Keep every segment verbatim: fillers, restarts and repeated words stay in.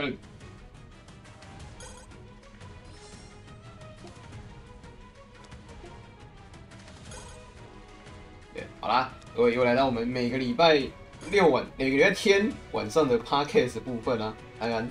嗯。对，好啦，各位又来到我们每个礼拜六晚、每个礼拜天晚上的 podcast 部分啦、啊，安安。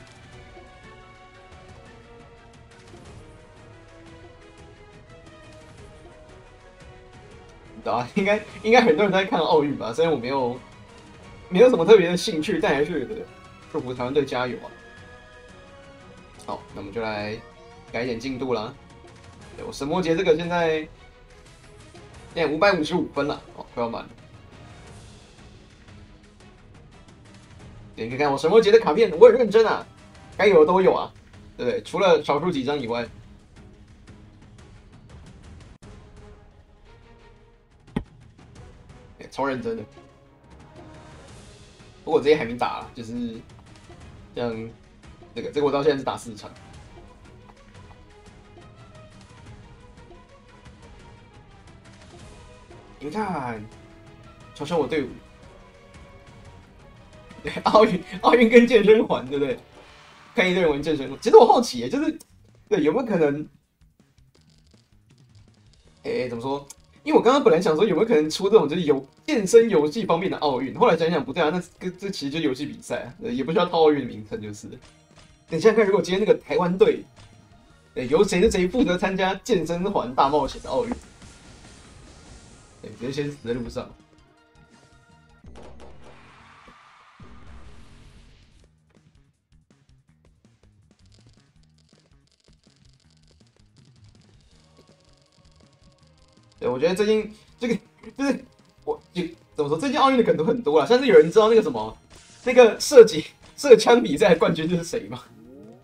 啊，应该应该很多人都在看奥运吧？虽然我没有没有什么特别的兴趣，但还是祝福台湾队加油啊！好，那我们就来改一点进度啦。对我神魔节这个现在现在五百五十五分了，哦，快要满了。你看看我神魔节的卡片，我很认真啊，该有的都有啊，对不对？除了少数几张以外。超认真的，不过我这些还没打啦，就是像这个这个我到现在是打四场。你看，瞧瞧我队伍，奥运奥运跟健身环，对不对？看一堆人玩健身环，其实我好奇耶，就是对有没有可能，哎、欸，怎么说？因为我刚刚本来想说有没有可能出这种就是有健身游戏方面的奥运，后来想想不对啊，那这这其实就是游戏比赛啊，也不需要套奥运的名称就是。你想想看，如果今天那个台湾队，由谁是谁负责参加健身环大冒险的奥运，对，直接先死在路上。对，我觉得最近这个就是我就怎么说，最近奥运的梗都很多啦，像是有人知道那个什么那个射击射枪比赛的冠军就是谁吗？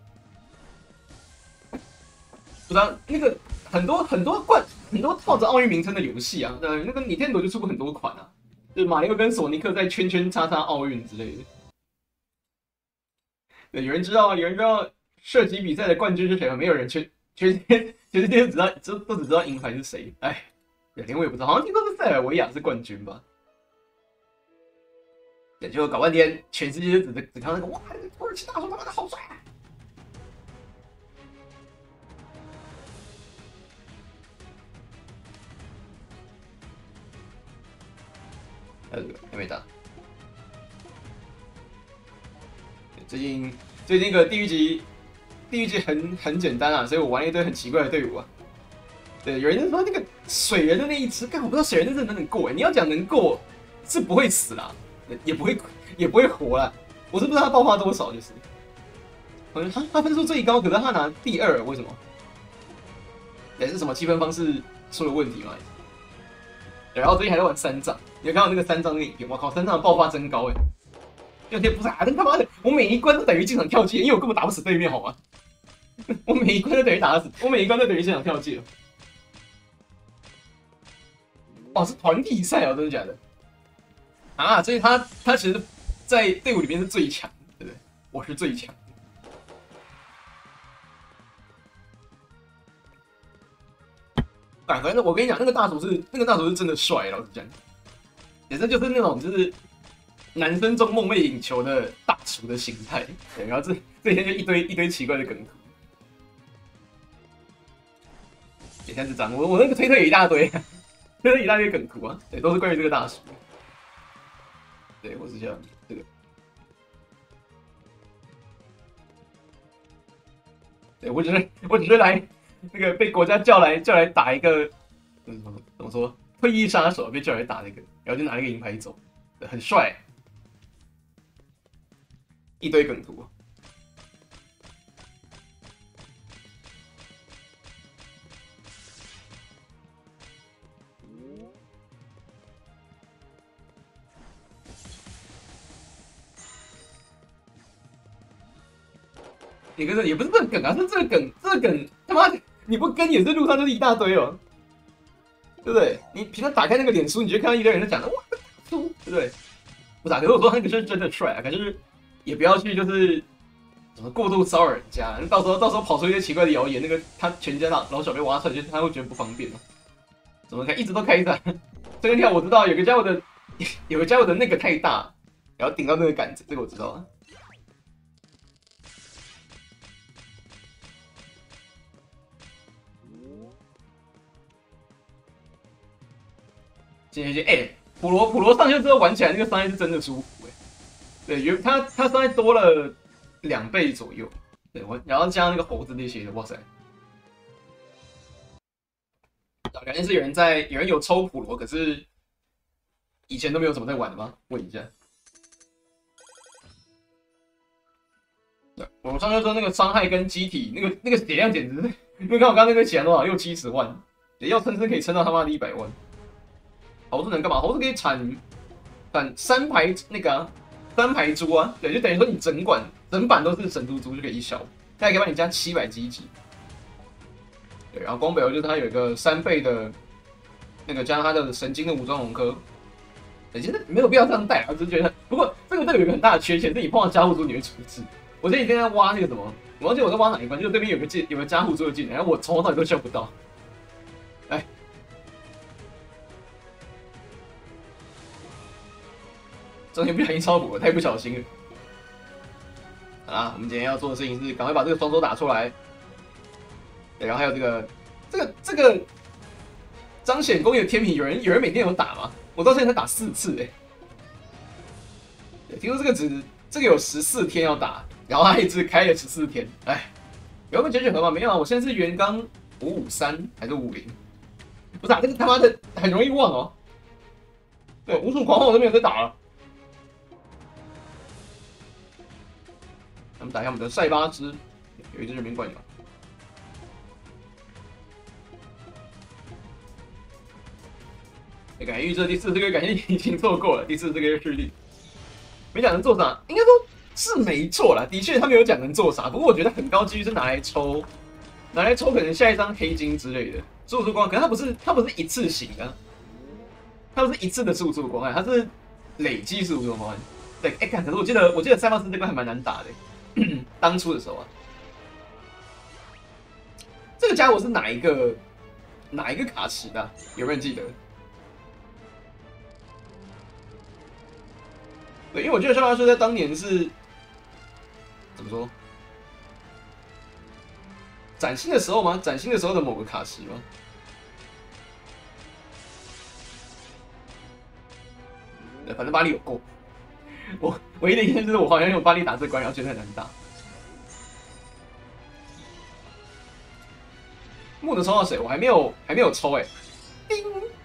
不知道那个很多很多冠很多套着奥运名称的游戏啊，呃，那个 Nintendo 就出过很多款啊，就是马里奥跟索尼克在圈圈叉叉奥运之类的。对，有人知道有人知道射击比赛的冠军是谁吗？没有人，全全世界全世界只知道都都只知道银牌是谁，哎。连我也不知道，好像听说是塞尔维亚是冠军吧？对，结果搞半天，全世界只只看那个，哇，土耳其大叔他妈的好帅啊！还有这个还没打。最近最近那个地狱级，地狱级很很简单啊，所以我玩了一堆很奇怪的队伍啊。对，有人就说那个水人的那一只，但我不知道水人那只能不能过哎。你要讲能过，是不会死啦，也不会也不会活啦。我是不知道他爆发多少，就是，好像他他分数最高，可是他拿第二，为什么？也是什么积分方式出了问题吗？然后最近还在玩三藏，你有看到那个三藏那个影片？我靠，三藏的爆发真高哎！有天不是啊，他妈的，我每一关都等于进场跳界，因为我根本打不死对面，好吗？我每一关都等于打得死，我每一关都等于进场跳界。哦，是团体赛哦，真的假的？啊，所以他他其实，在队伍里面是最强，对不对？我是最强。反正我跟你讲，那个大厨是那个大厨是真的帅，老实讲，也是就是那种就是男生中梦寐以求的大厨的形态。对，然后这这天就一堆一堆奇怪的梗图。也像是这样，我我那个推特也一大堆。这是一大堆梗图啊，对，都是关于这个大叔。对，我是这样，这个，对我只是我只是来那个被国家叫来叫来打一个，嗯，怎么说，退役杀手被叫来打那个，然后就拿了一个银牌走，很帅，一堆梗图。你跟这也不是这个梗啊，是这个梗，这个梗他妈的你不跟也是路上就是一大堆哦，对不对？你平常打开那个脸书，你就看到一堆人在讲的哇，对不对？不是啊，可是我说那个是真的帅啊，可是也不要去就是什么过度骚扰人家，到时候到时候跑出一些奇怪的谣言，那个他全家老老小被挖出来，就他会觉得不方便啊。怎么看一直都开着？这个条我知道，有个家伙的有个家伙的那个太大，然后顶到那个杆子，这个我知道啊。 间歇性，哎、欸，普罗普罗上线之后玩起来那个伤害是真的舒服哎、欸。对，原他他伤害多了两倍左右。对，我然后加上那个猴子那些的，哇塞！感觉是有人在有人有抽普罗，可是以前都没有怎么在玩的吗？问一下。对，我上次说那个伤害跟机体那个那个血量简直是，因为看我刚刚那个血量多少，六七十万，也要撑是可以撑到他妈的一百万。猴子能干嘛？猴子可以产产三排那个、啊、三排猪啊，对，就等于说你整管整版都是神猪猪就可以一小，它还可以帮你加七百机体。对，然后光北欧就是它有一个三倍的，那个加上它的神经的武装龙科，其实没有必要这样带，我只是觉得，不过这个这个有一个很大的缺陷，是你碰到加护猪你会处置。我前几天在挖那个什么，我忘记我在挖哪一关，就对面有个技有个加护猪的技能，然后我从头到尾都笑不到。哎，中间不小心超补了，太不小心了。好啦，我们今天要做的事情是赶快把这个双手打出来。对，然后还有这个这个这个彰显公益的天平，有人有人每天有打吗？我到现在才打四次哎、欸。对，听说这个只这个有十四天要打，然后他一直开了十四天，哎，有没有解决盒吗？没有啊，我现在是元刚五五三还是五零？不是啊，这个他妈的很容易忘哦。对，无数狂欢我都没有在打了。我们打一下我们的塞巴兹，有一只人民怪鸟。感谢预测第四这个感谢已经错过了，第四这个势力没讲能做啥，应该说是没错啦，的确他没有讲能做啥，不过我觉得很高几率是拿来抽，拿来抽可能下一张黑金之类的十五束光，可是它不是它不是一次性的，它不是一次的十五束光案，它是累积十五束光案。对，哎、欸，可是我记得我记得塞巴斯这关还蛮难打的，当初的时候啊，这个家伙是哪一个哪一个卡池的、啊？有没有人记得？对，因为我记得肖拉说在当年是怎么说？崭新的时候吗？崭新的时候的某个卡池吗？对，反正巴黎有过。我唯一的印象就是我好像用巴黎打这关，然后觉得很难打。木的抽到谁？我还没有还没有抽哎、欸。叮，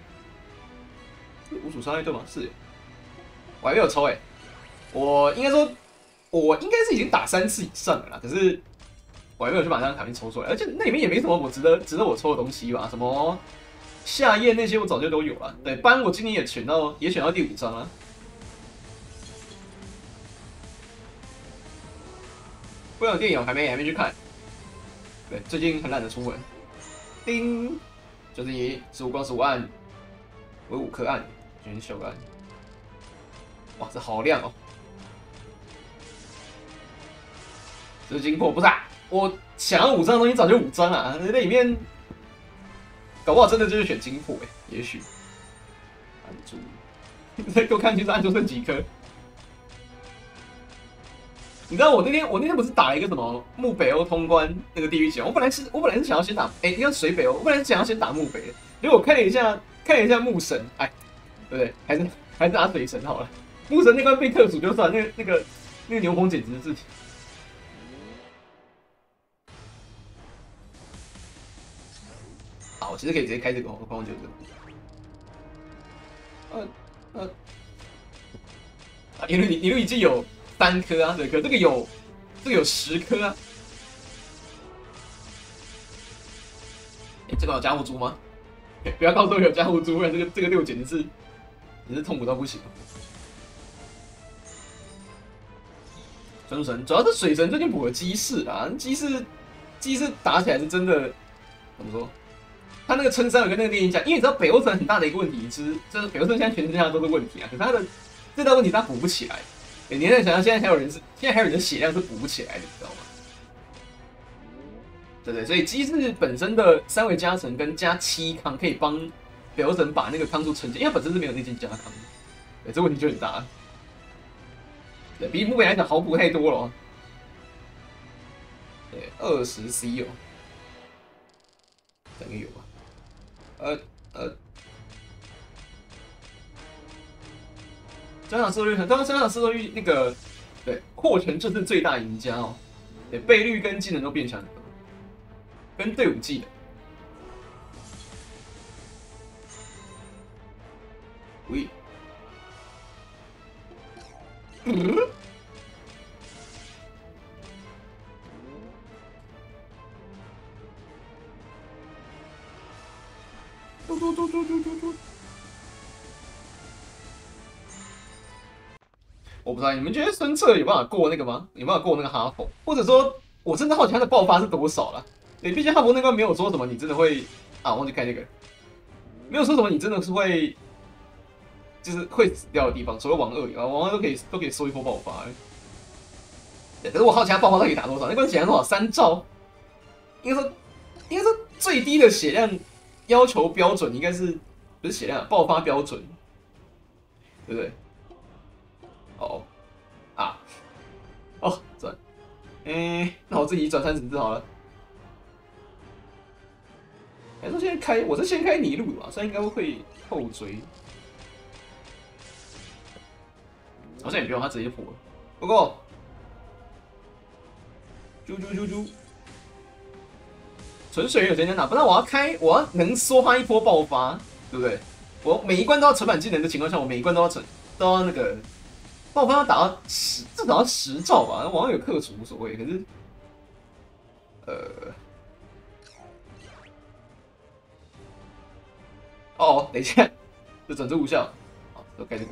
无主伤害对吗？是，我还没有抽哎、欸。我应该说，我应该是已经打三次以上了啦，可是我还没有去把那张卡片抽出来，而且那里面也没什么我值得值得我抽的东西吧，什么夏夜那些我早就都有了。对，班我今年也选到也选到第五张了。不有电影我还没还没去看，对，最近很懒得出门。叮，就是以十五光十五按为五颗按，选小按。哇，这好亮哦！这是金破不是、啊？我想要五张的东西早就五张了，那里面搞不好真的就是选金破哎、欸，也许。按住，再给我看清楚按住剩几颗。你知道我那天我那天不是打了一个什么木北欧通关那个地狱奖？我本来是我本来是想要先打哎，应该水北欧，我本来是想要先打木北的，结果我看了一下看了一下木神，哎，对不对？还是还是打水神好了。木神那关被克数就算，那个那个那个牛棚简直是。好，其实可以直接开这个光光九这个。呃呃，啊，因为你你已经有三颗啊，对，可这个有这个有十颗啊。哎、欸，这个有加护珠吗？欸、不要告诉我有加护珠，不然这个这个六简直是也是痛苦到不行。传说神主要是水神最近补了机势啊，机势机势打起来是真的怎么说？他那个撑山有跟那个猎鹰讲，因为你知道北欧城很大的一个问题是，就是北欧城现在全世界上都是问题啊，可是他的最大问题是他补不起来。欸、你在想象现在还有人是现在还有人的血量是补不起来的，你知道吗？对对，所以机制本身的三维加成跟加七康可以帮北欧城把那个康数撑起，因为它本身是没有那件加康，对，这问题就很大。对，比木北来讲好补太多了、哦。对，二十 C 哦，应该有吧？呃呃， 专场失落率，当然专场失落率那个，对，霍成这次最大赢家哦，对，倍率跟技能都变强很多，跟队伍技能。喂，嗯。嘟嘟嘟嘟嘟嘟嘟。我不知道你们觉得孙策有办法过那个吗？有办法过那个哈佛？或者说，我真的好奇他的爆发是多少了？对，毕竟哈佛那关没有说什么你真的会啊，忘记开那个，没有说什么你真的是会，就是会死掉的地方，除了王二以外，王二都可以都可以收一波爆发。对，可是我好奇他爆发到底打多少？那关血量多少？三兆？应该说，应该说最低的血量要求标准应该是不是血量爆发标准，对不对？哦，啊，哦，转，哎，那我自己转三十字好了。还是先开，我是先开尼禄的吧，所以应该会后追。好像也不用，他直接破了。不过，啾啾啾啾，纯水有时间打，不然我要开，我要能梭哈一波爆发，对不对？我每一关都要成满技能的情况下，我每一关都要成，都要那个。爆发要打到十，至少要十兆吧。网上有克数无所谓，可是，呃，哦，等一下，这整只无效，好，都开这个，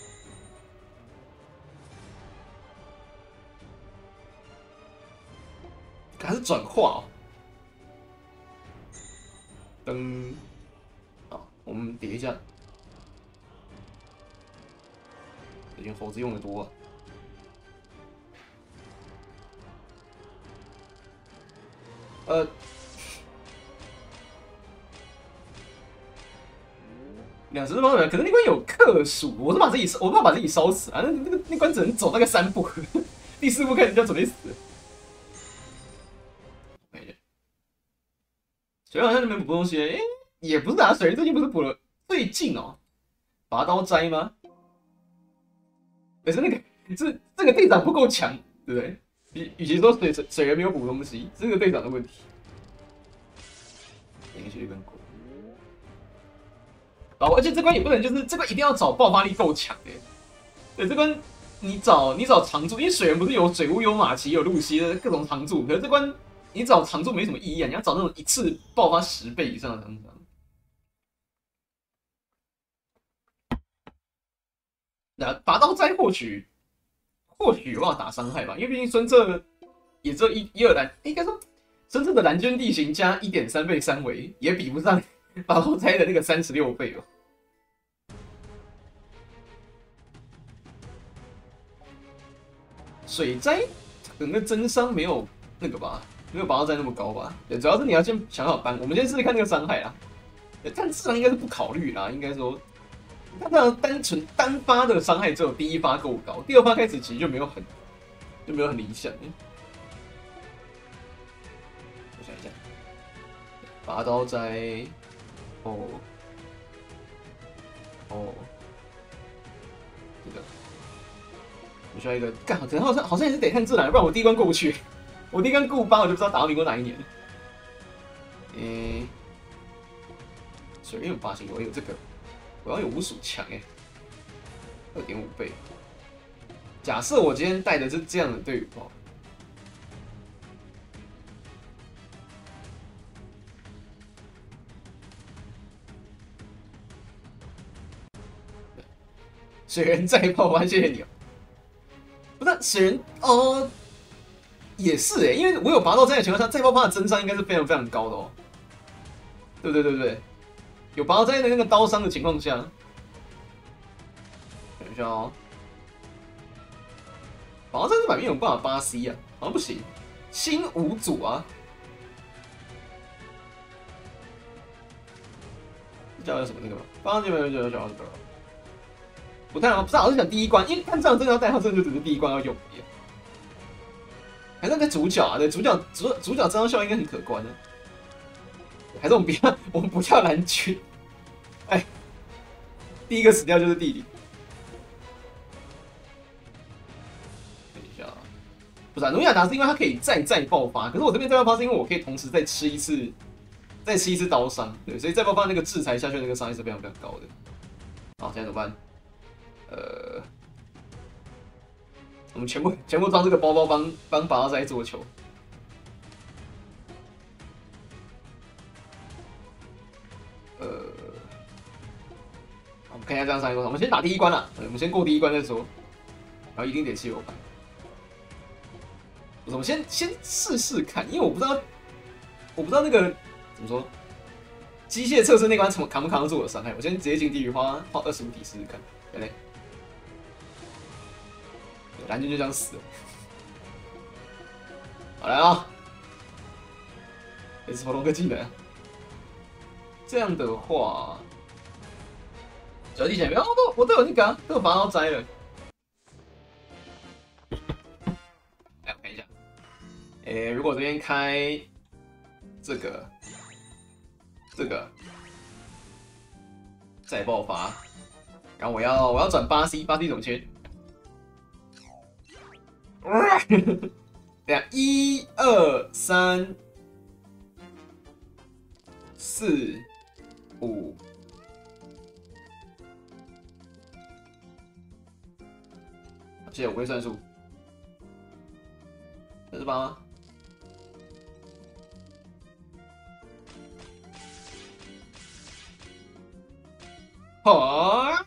还是转化哦。噔，好，我们叠一下。最近猴子用的多、啊，呃，两十方人，可是那关有克数，我是把自己，我不怕把自己烧死啊！那那个那关只能走大概三步，第四步开始就要准备死了。水好像那边补东西，哎、欸，也不是啊，水最近不是补了，最近哦，拔刀斋吗？可是那个是这个队长不够强，对不对？与与其说水水人没有补东西，是这个队长的问题。连续跟过，哦，而且这关也不能就是这关一定要找爆发力够强的。对，这关你找你找常驻，因为水人不是有水乌、有马奇、有露西的各种常驻，可是这关你找常驻没什么意义啊，你要找那种一次爆发十倍以上的常驻。那拔刀斋或许或许有办法打伤害吧，因为毕竟孙策也只有一一二蓝，应该说孙策的蓝圈地形加一点三倍三维也比不上拔刀斋的那个三十六倍哦。水斋可能真伤没有那个吧，没有拔刀斋那么高吧？对，主要是你要先想好单，我们先试试看那个伤害啦。但智商应该是不考虑啦，应该说。他这样单纯单发的伤害只有第一发够高，第二发开始其实就没有很就没有很理想。我想一下，拔刀斋，哦哦，这个我需要一个干，可能好像好像也是得看自然，不然我第一关过不去。我第一关过八，我就不知道打到民国哪一年。诶、欸，水月发型我有这个。我要有五鼠强哎，二点五倍。假设我今天带的是这样的队伍哦，水人再爆发，谢谢你哦。不是水人哦，也是哎，因为我有拔到这样的情况下，再爆发的增伤应该是非常非常高的哦。对不对对不对？有拔到在那个刀伤的情况下，等一下哦，拔到在这版面有办法八 C 啊？好像不行，新五组啊，这叫什么那个吗？刚刚这边就叫什么？不太好，不是，我是讲第一关，因为看这样真的要带他，真的就只是第一关要用而已。还是那个主角啊，对，主角主主角这张效应应该很可观的。还是我们不要，我们不叫蓝军。哎，第一个死掉就是弟弟。 不是啊，努亚达是因为它可以再再爆发，可是我这边再爆发是因为我可以同时再吃一次，再吃一次刀伤，对，所以再爆发那个制裁下去的那个伤害是非常非常高的。好，现在怎么办？呃，我们全部全部装这个包包帮帮拔刀仔做球。呃，我们看一下这样伤害多少。我们先打第一关啦，我们先过第一关再说。然后一定得汽油盘。我们先先试试看，因为我不知道，我不知道那个怎么说，机械测试那关怎么扛不扛得住我的伤害。我先直接进地狱，花花二十五体试试看。来嘞，蓝军就这样死了。好来啊，也是活动科技能。这样的话，小弟前面，哦，都我都有那个、啊，都有拔刀摘了。来，我看一下。诶、欸，如果这边开这个、这个再爆发，然后我要我要转八 C， 八 C 怎么切？等下，一二三四五，谢谢我会算数，这是八吗？啊！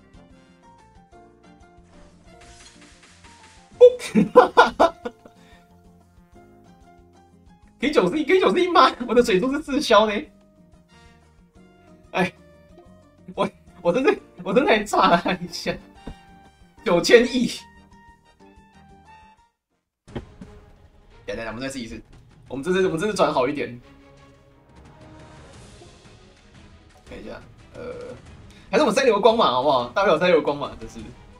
可以九十一，可以九十一吗？我的水柱是自销呢。哎，我我真的我真的还炸了一下，九千亿。等等等，我们再试一次。我们这次我们这次转好一点。看一下，呃。还是我们塞流光嘛，好不好？大不了塞流光嘛，真是。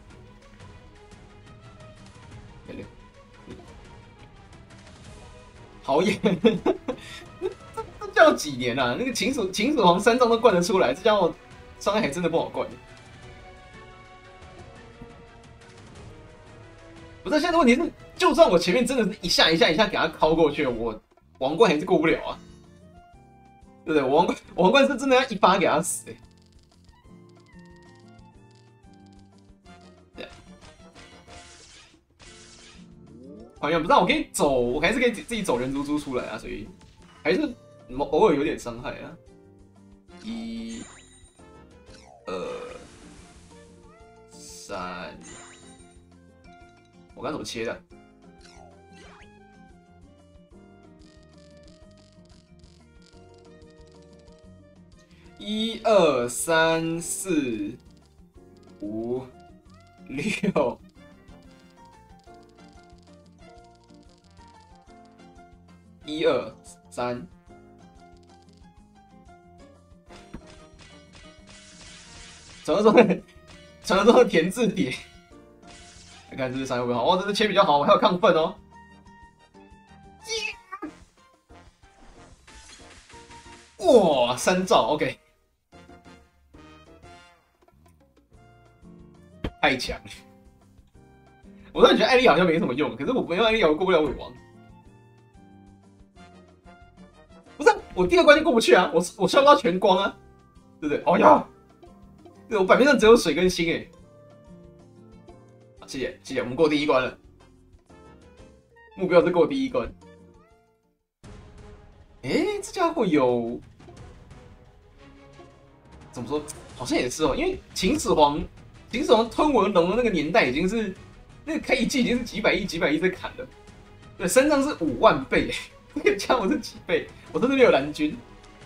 好演，这这叫几年啊？那个秦始秦始皇三藏都灌得出来，这家伙伤害还真的不好灌。不是，现在的问题是，就算我前面真的是一下一下一下给他敲过去，我王冠还是过不了啊，对不对？我王冠我王冠是真的要一发给他死、欸。好像不知道，我可以走，我还是可以自己走人猪猪出来啊，所以还是偶尔有点伤害啊。一、二、三，我刚怎么切的？一二三四五六。一二三，传说中的传说中的田字碟，来看这是伤害会不会好？哇，这是切比较好，我还有亢奋哦。哇，三兆 ，OK， 太强了。我突然觉得艾丽好像没什么用，可是我没有艾丽，我过不了尾王。不是、啊，我第二关就过不去啊！我我消不到全光啊，对不对？哦呀，对我版面上只有水跟星哎。谢谢谢谢，我们过第一关了，目标是过第一关。哎、欸，这家伙有怎么说？好像也是哦，因为秦始皇秦始皇吞文龙的那个年代已经是那个开一季已经是几百亿几百亿在砍了，对，身上是五万倍。这个家伙是几倍？我真的没有蓝军，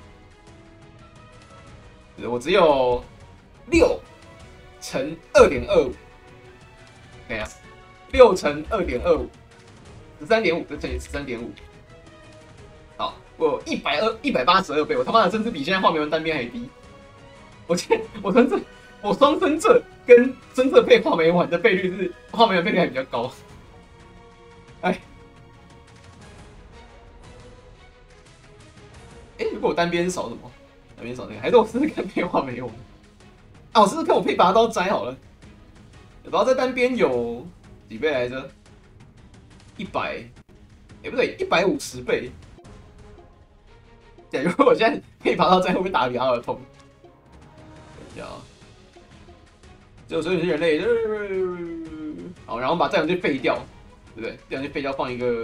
我只有六乘二点二五，对啊，六乘二点二五，十三点五乘以十三点五，好，我有一百二一百八十二倍，我他妈的甚至比现在画眉丸单边还低。我现我真正我双生这跟真正配画眉丸的倍率是画眉丸倍率还比较高，哎。哎、欸，如果我单边少什么？单边少那个，还是我试试看配画眉丸？啊，我试试看我配拔刀摘好了。拔刀摘单边有几倍来着？ 一百，哎不对，一百五十倍。对，如果我现在可以爬到这，会不会打得比他的痛？等一下啊，就所以是人类，好，然后把这两句废掉，对不对？这两句废掉，放一个，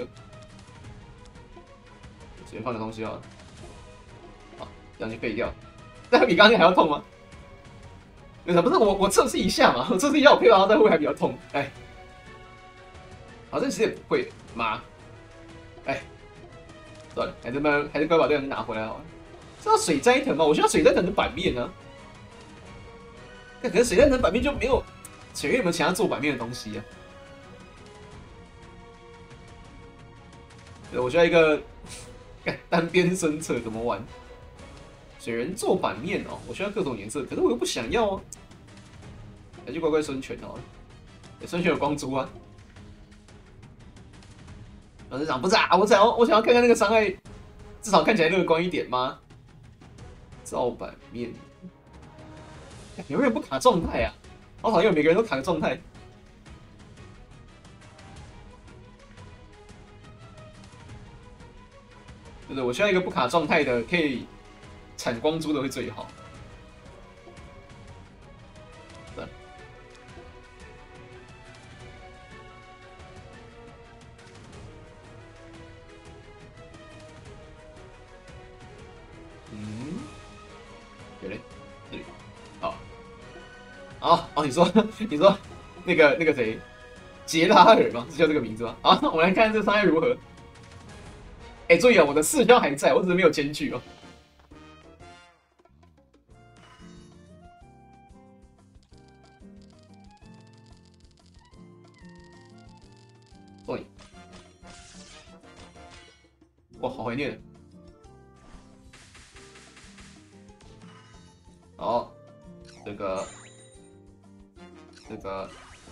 随便放个东西啊。好，这两句废掉，这比刚刚还要痛吗？为什么不是我？我测试一下嘛，我测试一下我配到这会还比较痛。哎，好，这其实也不会妈，哎，算了，还是慢，还是乖把这两句拿回来好了。是要水斋藤吗？我需要水斋藤的版面呢、啊。可是水斋藤版面就没有，水月有没有其他做版面的东西啊？对，我需要一个单边深侧怎么玩？水人做版面哦，我需要各种颜色，可是我又不想要，还是乖乖孙权哦。孙权有光珠啊。老师长不是啊，我想要我想要看看那个伤害，至少看起来乐观一点吗？造版面，有人不卡状态啊？好讨厌，每个人都卡个状态。对对，我需要一个不卡状态的，可以产光珠的会最好。对。嗯，有嘞，这里，好，好，哦，你说你说那个那个谁，杰拉尔吗？是叫这个名字吗？好，我们来看这伤害如何。哎、欸，注意啊，我的四消还在，我只是没有间距哦。对，哇，好怀念。好，这个，这个，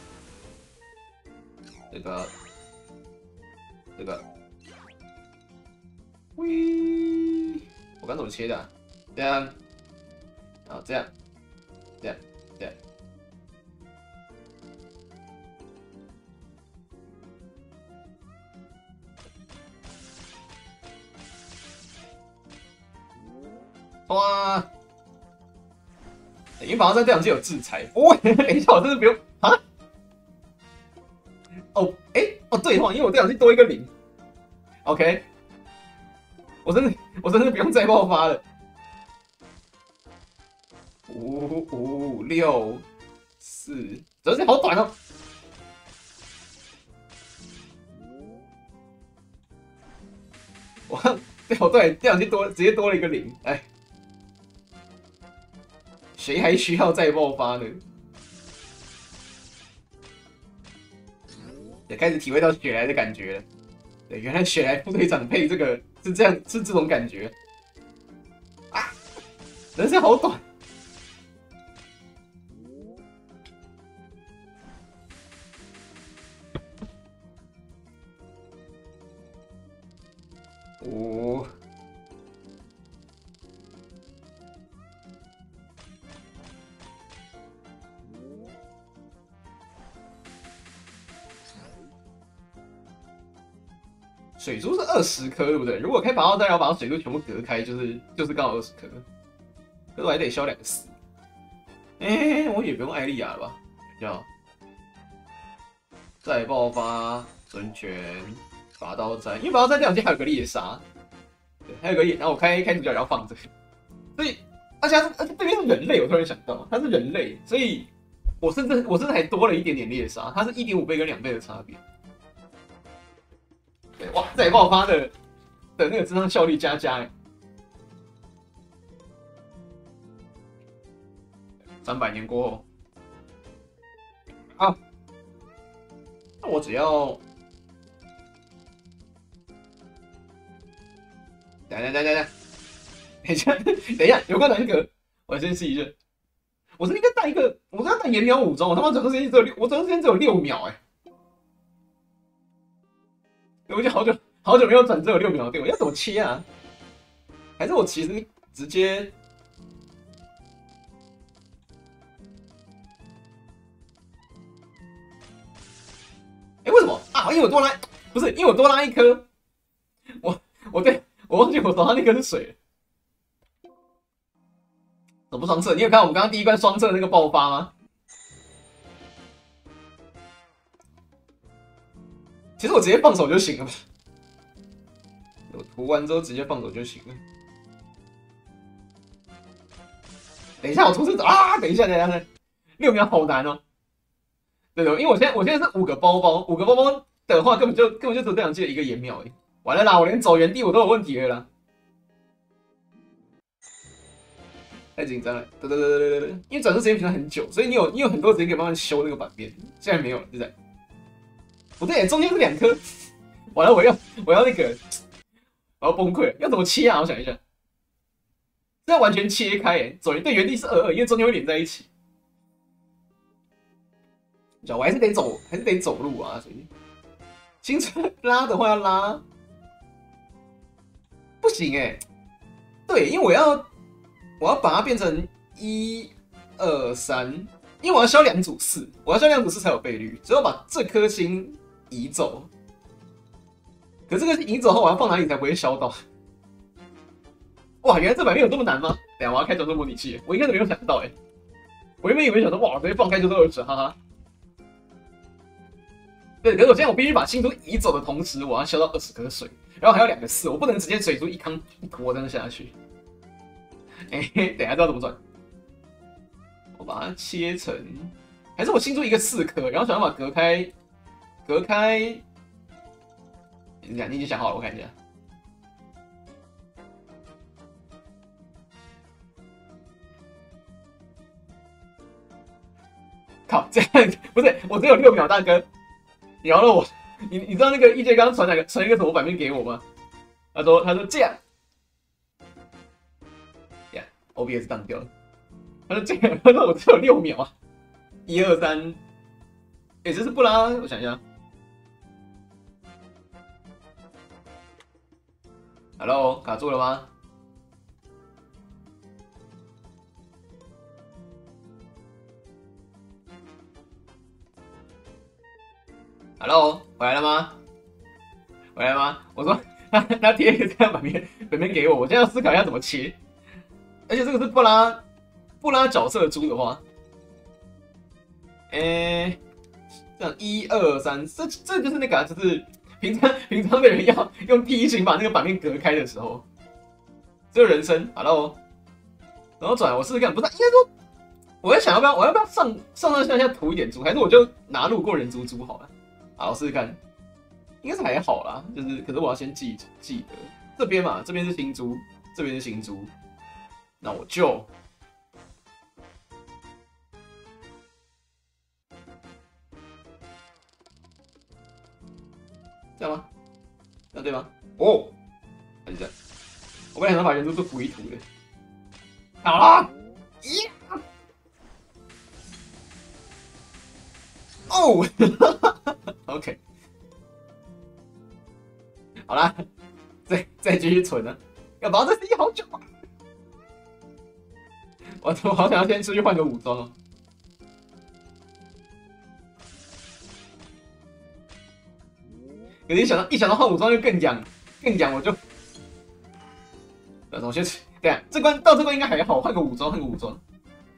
这个，这个。喂，我刚怎么切的、啊？这样，好，这样，这样，这样。哇！因为马上这两季有制裁，哦，等一下，我真的不用啊？哦，哎、欸，哦对哈，因为我这两季多一个零 ，OK。我真的，我真的不用再爆发了。五五六四，这是好短哦。我，对，我对，这两句多，直接多了一个零，哎，谁还需要再爆发呢？也开始体会到雪莱的感觉了。对，原来雪莱副队长配这个。是这样，是这种感觉啊！人生好短。哦，水珠是二十颗，对不对？如果开拔刀弹，要把水珠全部隔开，就是就是刚好二十颗。可是我还得消两个死。哎、欸，我也不用艾莉亚了吧？要再爆发孙权拔刀斩，因为拔刀斩这两件还有个猎杀，对，还有个猎，然后我开开主角也要放这个，所以而且而且对面是人类，我突然想到他是人类，所以我甚至我甚至还多了一点点猎杀，它是一点五倍跟两倍的差别。对，哇，再爆发的的那个智商效率加加，三百年过后，啊，那我只要，等等等等等，等一下，等一下，有个难格，我先试一下。我是应该带一个，我是要带延秒武装，我他妈转身时间只有六，我转身时间只有六秒哎、欸，我就好久好久没有转只有六秒的队伍，要怎么切啊？还是我其实直接？哎、欸，为什么啊？因为我多来， 不是，因为我多拉一颗，我我对我忘记我手上那颗是水了。怎么双测？你有看我们刚刚第一关双测那个爆发吗？其实我直接放手就行了吧，我涂完之后直接放手就行了。等一下，我出这啊！等一下，等一下，六秒好难哦。对对，因为我现在我现在是五个包包，五个包包的话根本就根本就只有这两季的一个颜秒而已。完了啦，我连走原地我都有问题了啦。太紧张了，对对对对对对，因为转速时间平常很久，所以你有你有很多时间可以慢慢修那个版面，现在没有了，对不对？不对，中间是两颗，完了，我要我要那个，我要崩溃了，要怎么切啊？我想一下，这要完全切开诶，走对原地是二二，因为中间会连在一起。我还是得走，还是得走路啊，所以新车拉的话要拉，不行哎、欸，对，因为我要我要把它变成一二三，因为我要消两组四，我要消两组四才有倍率，所以我把这颗星移走。可这个移走后，我要放哪里才不会消到？哇，原来这版面有这么难吗？等一下我要开转速模拟器，我一开始没有想到哎、欸，我原本以为想说哇，直接放开就是二十，哈哈。对，可是我现在我必须把星珠移走的同时，我要消到二十颗水，然后还有两个四，我不能直接水珠一康一坨这样下去。哎、欸，等一下知道怎么转？我把它切成，还是我星珠一个四颗，然后想办法隔开，隔开。你讲，你已经想好了，我看一下。靠，这样不是我只有六秒，大哥。你饶了我！你你知道那个易杰刚传哪个传一个什么版面给我吗？他说他说这样，呀 ，O B S 当掉了。他说这样，他说我只有六秒啊，一二三，哎，这是布拉，我想一下 ，Hello， 卡住了吗？ Hello， 回来了吗？回来了吗？我说他他贴一个这样版面版面给我，我现在要思考一下怎么切。而且这个是布拉布拉角色的猪的话，哎、欸，这样一二三，这这就是那个、啊，就是平常平常的人要用第一型把那个版面隔开的时候，只有人生 Hello， 然后转我试试看，不是应该说我在想要不要我要不要上上上下下涂一点猪，还是我就拿路过人猪猪好了。好，我试试看，应该是还好啦，就是可是我要先记记得这边嘛，这边是新猪，这边是新猪，那我就这样吗？这样对吗？哦，还是这样，我本来想把人猪都涂一涂的，好了，耶、yeah! 哦。OK， 好啦，再再继续存了，要不然这 C 好久啊！我我好想要先出去换个武装哦。可是一想到一想到换武装就更痒，更痒，我就，等我先对啊，这关到这关应该还好，换个武装，换个武装。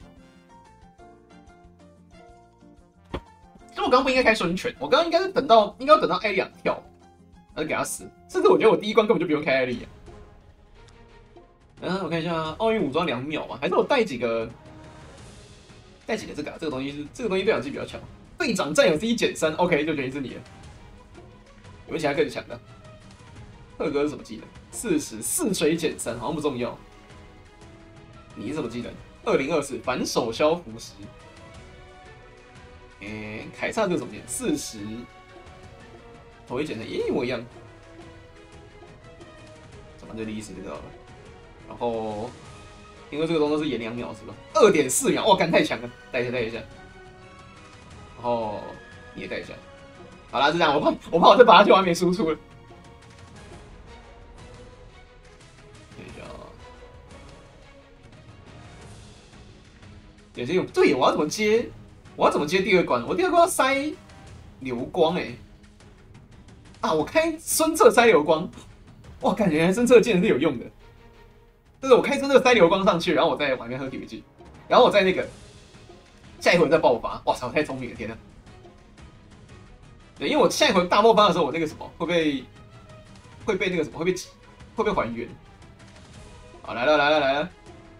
其实我刚刚不应该开孙权，我刚刚应该是等到应该要等到艾莉亚跳，然后给他死。甚至我觉得我第一关根本就不用开艾莉亚。然后我看一下奥运武装两秒嘛，还是我带几个带几个这个、啊、这个东西是这个东西对讲机比较强。队长占有 C 减三 ，OK 就决定是你了。有没有其他更强的？赫哥是什么技能？四十四水减三，好像不重要。你是什么技能？二零二四反手消浮石。诶、欸，凯撒这个什么技能？四十头一减三，也一模一样。怎么这个意思就知道了。然后，因为这个东西是延两秒是吧？二点四秒，哇，干太强了！带一下，带一下。然后你也带一下。好啦，就这样，我怕我怕我再把它就完美输出了。等一下啊，点心有对，我要怎么接？我要怎么接第二关？我第二关要塞流光哎、欸。 啊，我开孙策塞流光，哇，感觉孙策竟然是有用的。就是我开孙策塞流光上去，然后我再玩个喝体育技，然后我再那个下一回再爆发。哇操，太聪明了，天哪！对，因为我下一回大爆发的时候，我那个什么会被会被那个什么会被会被还原。好，来了来了来了。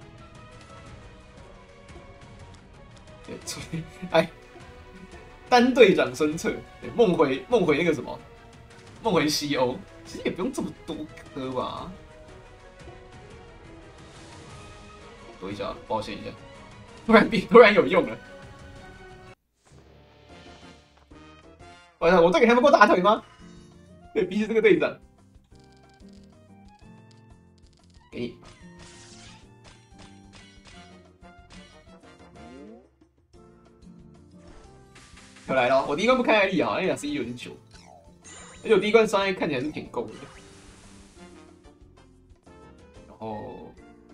对，哎，单队长孙策，梦回梦回那个什么，梦回西欧，其实也不用这么多颗吧？躲一下，抱歉一下，突然比突然有用了。完了，我队给他们过大腿吗？对，比起这个队长，给你。又来了，我第一关不开艾丽啊，艾丽是一有点久，而且我第一关伤害看起来是挺够的。然后，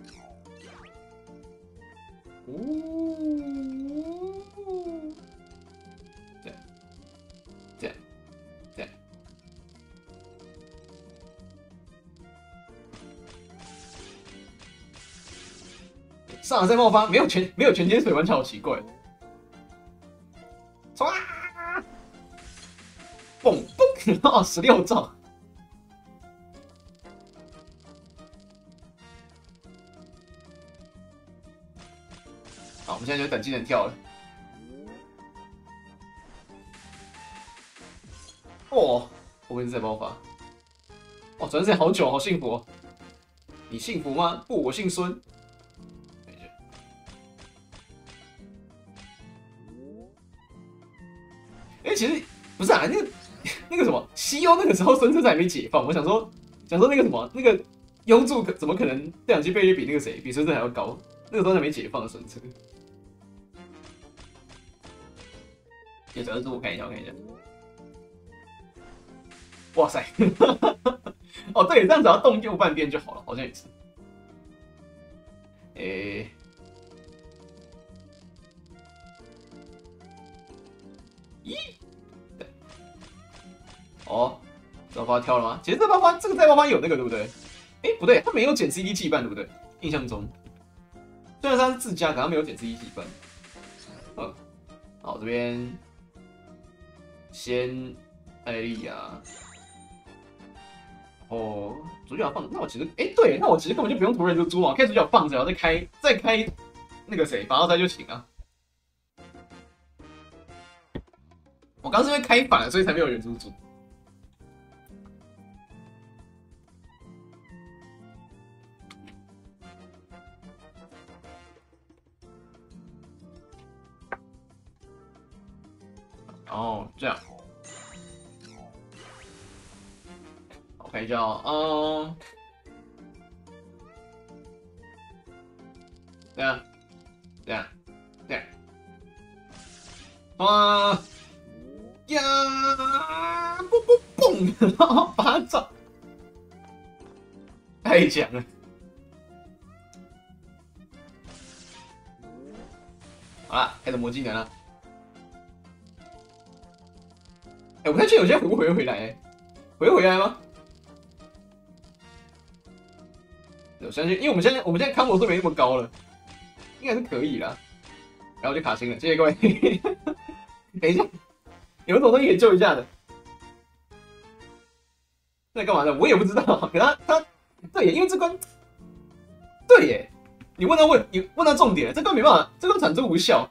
哦，这样，这样，这样，上了再爆发，没有全没有全接水完全好奇怪。唰，嘣嘣，然后十六兆。好，我们现在就等技能跳了。哦，我们再爆发。哦，转身好久，好幸福哦。你幸福吗？不，我姓孙。哎，其实不是啊，那个那个什么西欧那个时候孙策还没解放，我想说想说那个什么那个优助怎么可能这两击倍率比那个谁比孙策还要高？那个时候还没解放的孙策。也主要是我看一下，我看一下。哇塞！哦，对，这样只要动右半边就好了，好像也是。诶。咦？哦，这爆发跳了吗？其实这爆发，这个再爆发有那个对不对？哎，不对，它没有减 C D 羁绊对不对？印象中，虽然它是自家，可它没有减 C D 羁绊。嗯，好，这边先艾莉亚，哦，主角放，那我其实，哎，对，那我其实根本就不用屠人族猪嘛，开主角放着，然后再开再开那个谁，拔刀斋就行啊。我刚是因为开反了，所以才没有人猪猪。哦，这样，我看一下哦，嗯，这样，这样，这样，啊呀，嘣嘣嘣，然后把它撞，太强了。好了，开始魔技能了。哎、欸，我不太确定我现在回不回回来、欸，回回来吗？我相信，因为我们现在我们现在康罗都没那么高了，应该是可以啦。然后就卡星了，谢谢各位。等一下，有什么东西可以救一下的？在干嘛的？我也不知道。可他他对耶，因为这关对耶，你问到问你问到重点了，这关没办法，这关产出无效。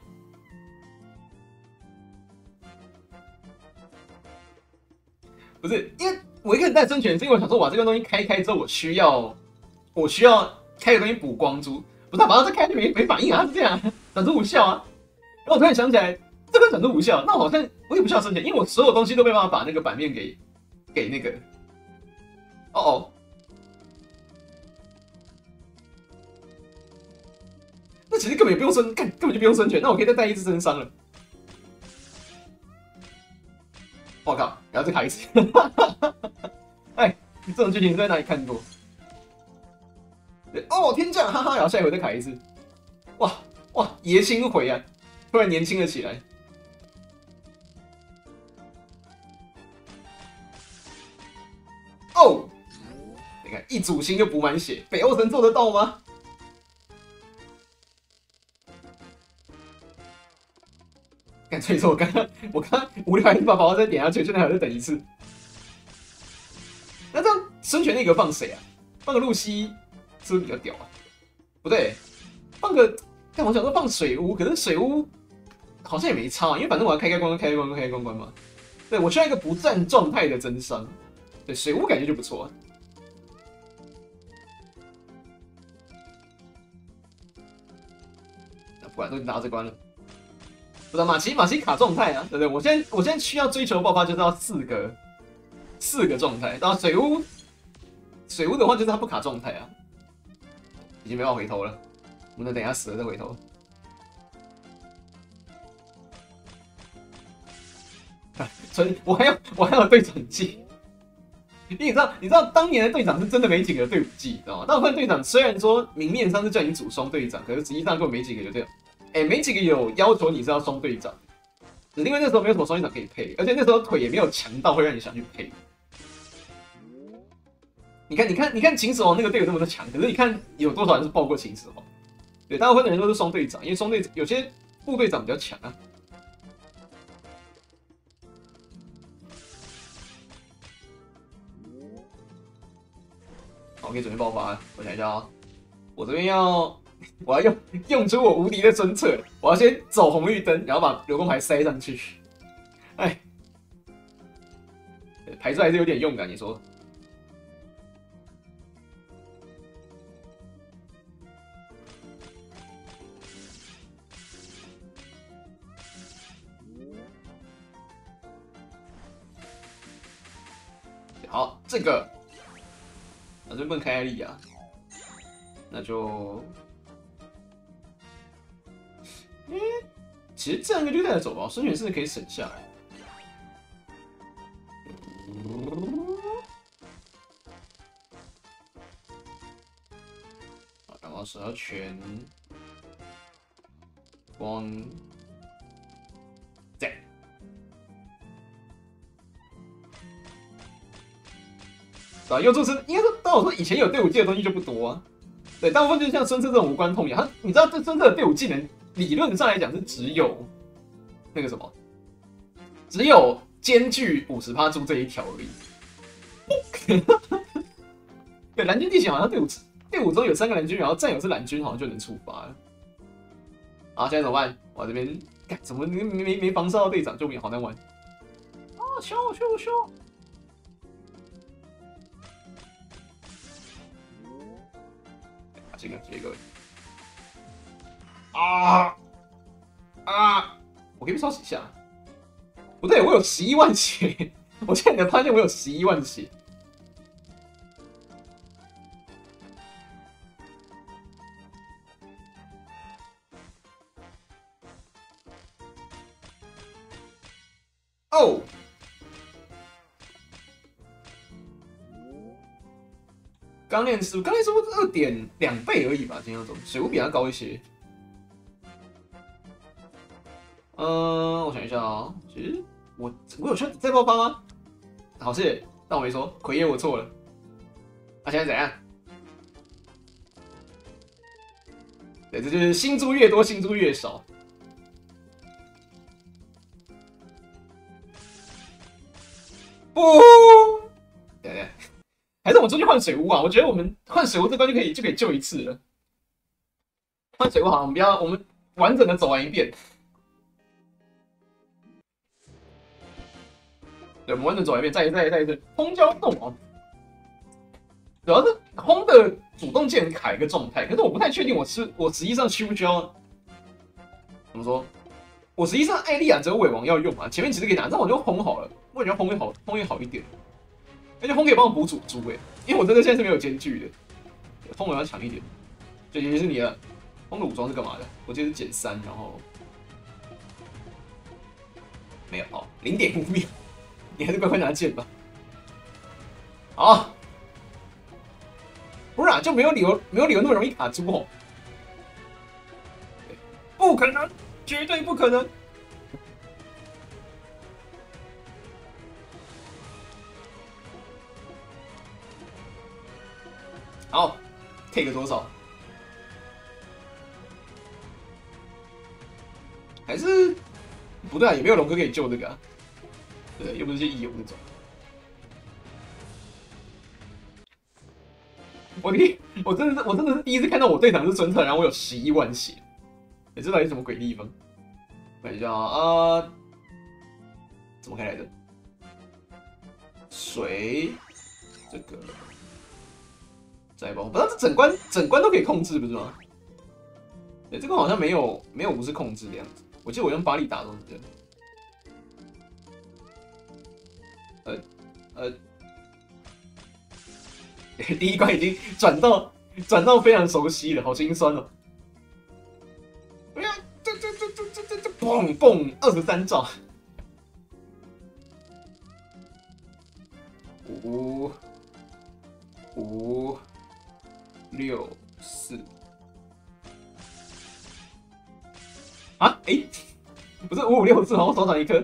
不是，因为我一开始带生权，是因为我想说，把这个东西开开之后，我需要我需要开个东西补光珠，不是把它再开就没没反应啊，是这样，产出无效啊。然后我突然想起来，这个产出无效，那好像我也不需要生权，因为我所有东西都没办法把那个版面给给那个。哦哦，那其实根本也不用生，根本就不用生权，那我可以再带一只真伤了。我靠，然后再卡一次。哎，这种剧情在哪里看过？对哦，天降，哈哈，然后下一回再卡一次。哇哇，爷青回啊，突然年轻了起来。 看一组星就补满血，北欧神做得到吗？干脆说，我刚刚我刚刚无聊还是把宝宝再点下去，现在还在等一次。那这样孙权那个放谁啊？放个露西是不是比较屌啊？不对，放个，但我想说放水屋，可是水屋好像也没差，因为反正我要开开关关开开关关开开关关嘛。对，我需要一个不占状态的真伤。对，水屋感觉就不错、啊。那不管都拿这关了。不是马奇，马奇卡状态啊，对不对？我现在我现在需要追求爆发就是要四个四个状态，然后水屋水屋的话就是它不卡状态啊，已经没办法回头了，我们等一下死了再回头。所以我还要我还有队长技，你知道你知道当年的队长是真的没几个队伍技，你知道吗？大部分队长虽然说明面上是叫你组双队长，可是实际上根本没几个有这样。哎、欸，没几个有要求你是要双队长，只是因为那时候没有什么双队长可以配，而且那时候腿也没有强到会让你想去配。你看，你看，你看秦始皇那个队友这么的强，可是你看有多少人是爆过秦始皇？对，大部分的人都是双队长，因为双队有些副队长比较强啊。好，可以准备爆发了。我想一下啊、喔，我这边要。我要用用出我无敌的孙策，我要先走红绿灯，然后把流光牌塞上去。哎，排出来是有点用感，你说？好，这个，反正不能开艾丽啊，那就。嗯，其实这样一个就带着走吧，孙权是可以省下来。好，然后十二拳，光，这样。啊，右助是应该说，当我说以前有队伍技的东西就不多啊。对，大部分就像孙策这种无关痛痒，他你知道这孙策的队伍技能。理论上来讲是只有那个什么，只有兼具五十趴猪这一条而已。对，蓝军地形好像队伍队伍中有三个蓝军，然后战友是蓝军，好像就能触发了。啊，现在怎么办？我这边干怎么没没没防烧到队长，救命，好难玩。啊，修修修！啊，这个这个。啊啊！我可以烧几下？不对，我有十一万血。我现在才发现我有十一万血。哦，钢炼师傅，钢炼师傅二点两倍而已吧，金耀中水壶比他高一些。嗯、呃，我想一下啊、哦，其实我我有需要再爆发吗？好谢，但我没说，奎爷我错了。那、啊、现在怎样？对，这就是星珠越多，星珠越少。不，对对，还是我们出去换水屋啊？我觉得我们换水屋这关就可以就可以救一次了。换水屋好，我们不要，我们完整的走完一遍。对，我们完整走一遍，再一再一再一次，轰焦动哦。主要是轰的主动键卡一个状态，可是我不太确定我是我实际上需不需要怎么说？我实际上艾莉亚只有尾王要用啊，前面其实可以打，那我就轰好了，我觉得轰会好，轰会好一点，而且轰可以帮我补主猪哎，因为我真的现在是没有间距的，轰我要强一点。这也是你的轰的武装是干嘛的？我记得是减三，然后没有哦，零点五秒。你还是乖乖拿剑吧。好，不然就没有理由，没有理由那么容易卡住哦。不可能，绝对不可能。 好 ，take 多少？还是不对啊，也没有龙哥可以救这个啊。对，又不是些义勇那种。我第，我真的是，我真的是第一次看到我队长是孙策，然后我有十一万血。哎、欸，这到底是什么鬼地方？看一下啊，呃，怎么开来着？水，这个再包，不知道这整关整关都可以控制，不是吗？对，这个好像没有没有不是控制的样子。我记得我用巴力打都是这样。呃呃，第一关已经转到转到非常熟悉了，好心酸哦。哎呀，这这这这这这这嘣嘣，二十三兆。五五六四啊！哎、欸，不是五五六四，好像手掌一颗。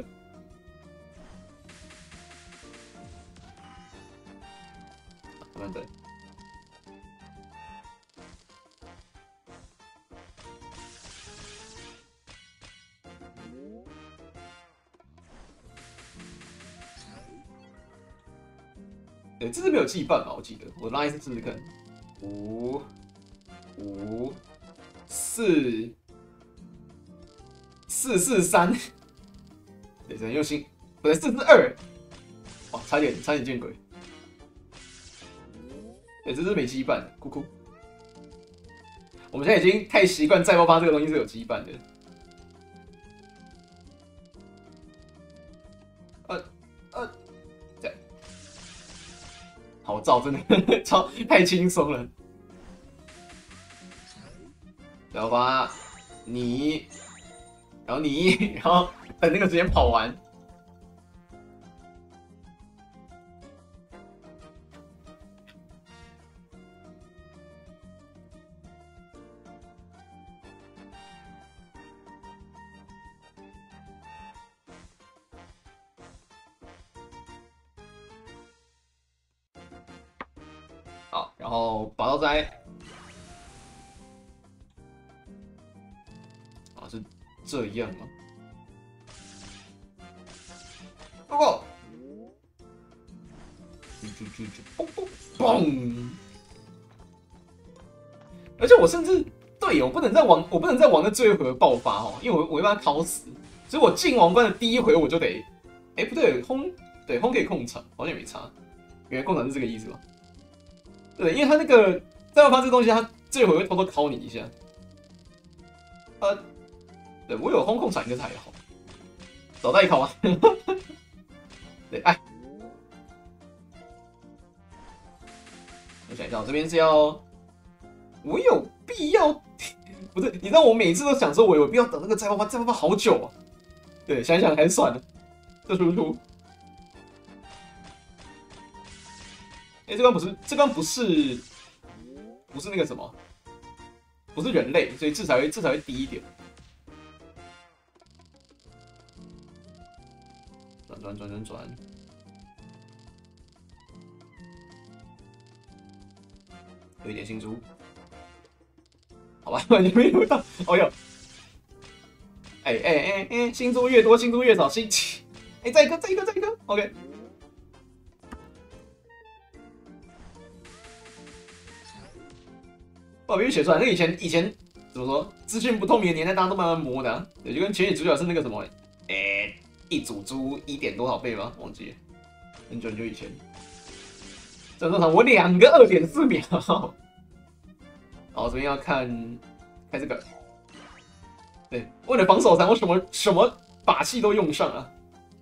慢慢等。对，这次没有羁绊吧？我记得，我拉一次试试看。五五四四四三，对，只能用心，不对，四四二。哇，差点差点见鬼！对，这是没羁绊的，哭哭。我们现在已经太习惯再爆发这个东西是有羁绊的。呃呃，这样。好照，真的超太轻松了。然后把你，然后你，然后等那个时间跑完。好，然后拔刀斋。啊，是这样吗？报告！就就就嘣嘣嘣！而且我甚至对，我不能在王，我不能在王的最后一回爆发哦，因为我我会把他烤死，所以我进王关的第一回我就得，哎、欸、不对，轰，对轰可以控场，好像也没差，原来控场是这个意思吧？对，因为他那个再爆发这个东西，他这回会偷偷烤你一下。呃，对我有轰控场应该是还好，找到一烤啊。对，哎，我想一下，我这边是要，我有必要？不是，你知道我每次都想说，我有必要等那个再爆发，再爆发好久啊。对，想一想还是算了，这输出。哎、欸，这关不是，这关不是，不是那个什么，不是人类，所以至少会至少会低一点。转转转转转，有一点新珠，好吧，完全没有到。哦哟，哎哎哎哎，新珠越多，新珠越少，新，哎、欸，再一个，再一个，再一个 ，OK。哦，必须写出来。那个以前以前怎么说？资讯不透明的年代，大家都慢慢摸的、啊，也就跟前女主角是那个什么，哎、欸，一组猪一点多少倍吗？忘记了，很久很久以前。这多少？我两个二点四秒。好，这边要看看这个。对，为了防守残，我什么什么把戏都用上了。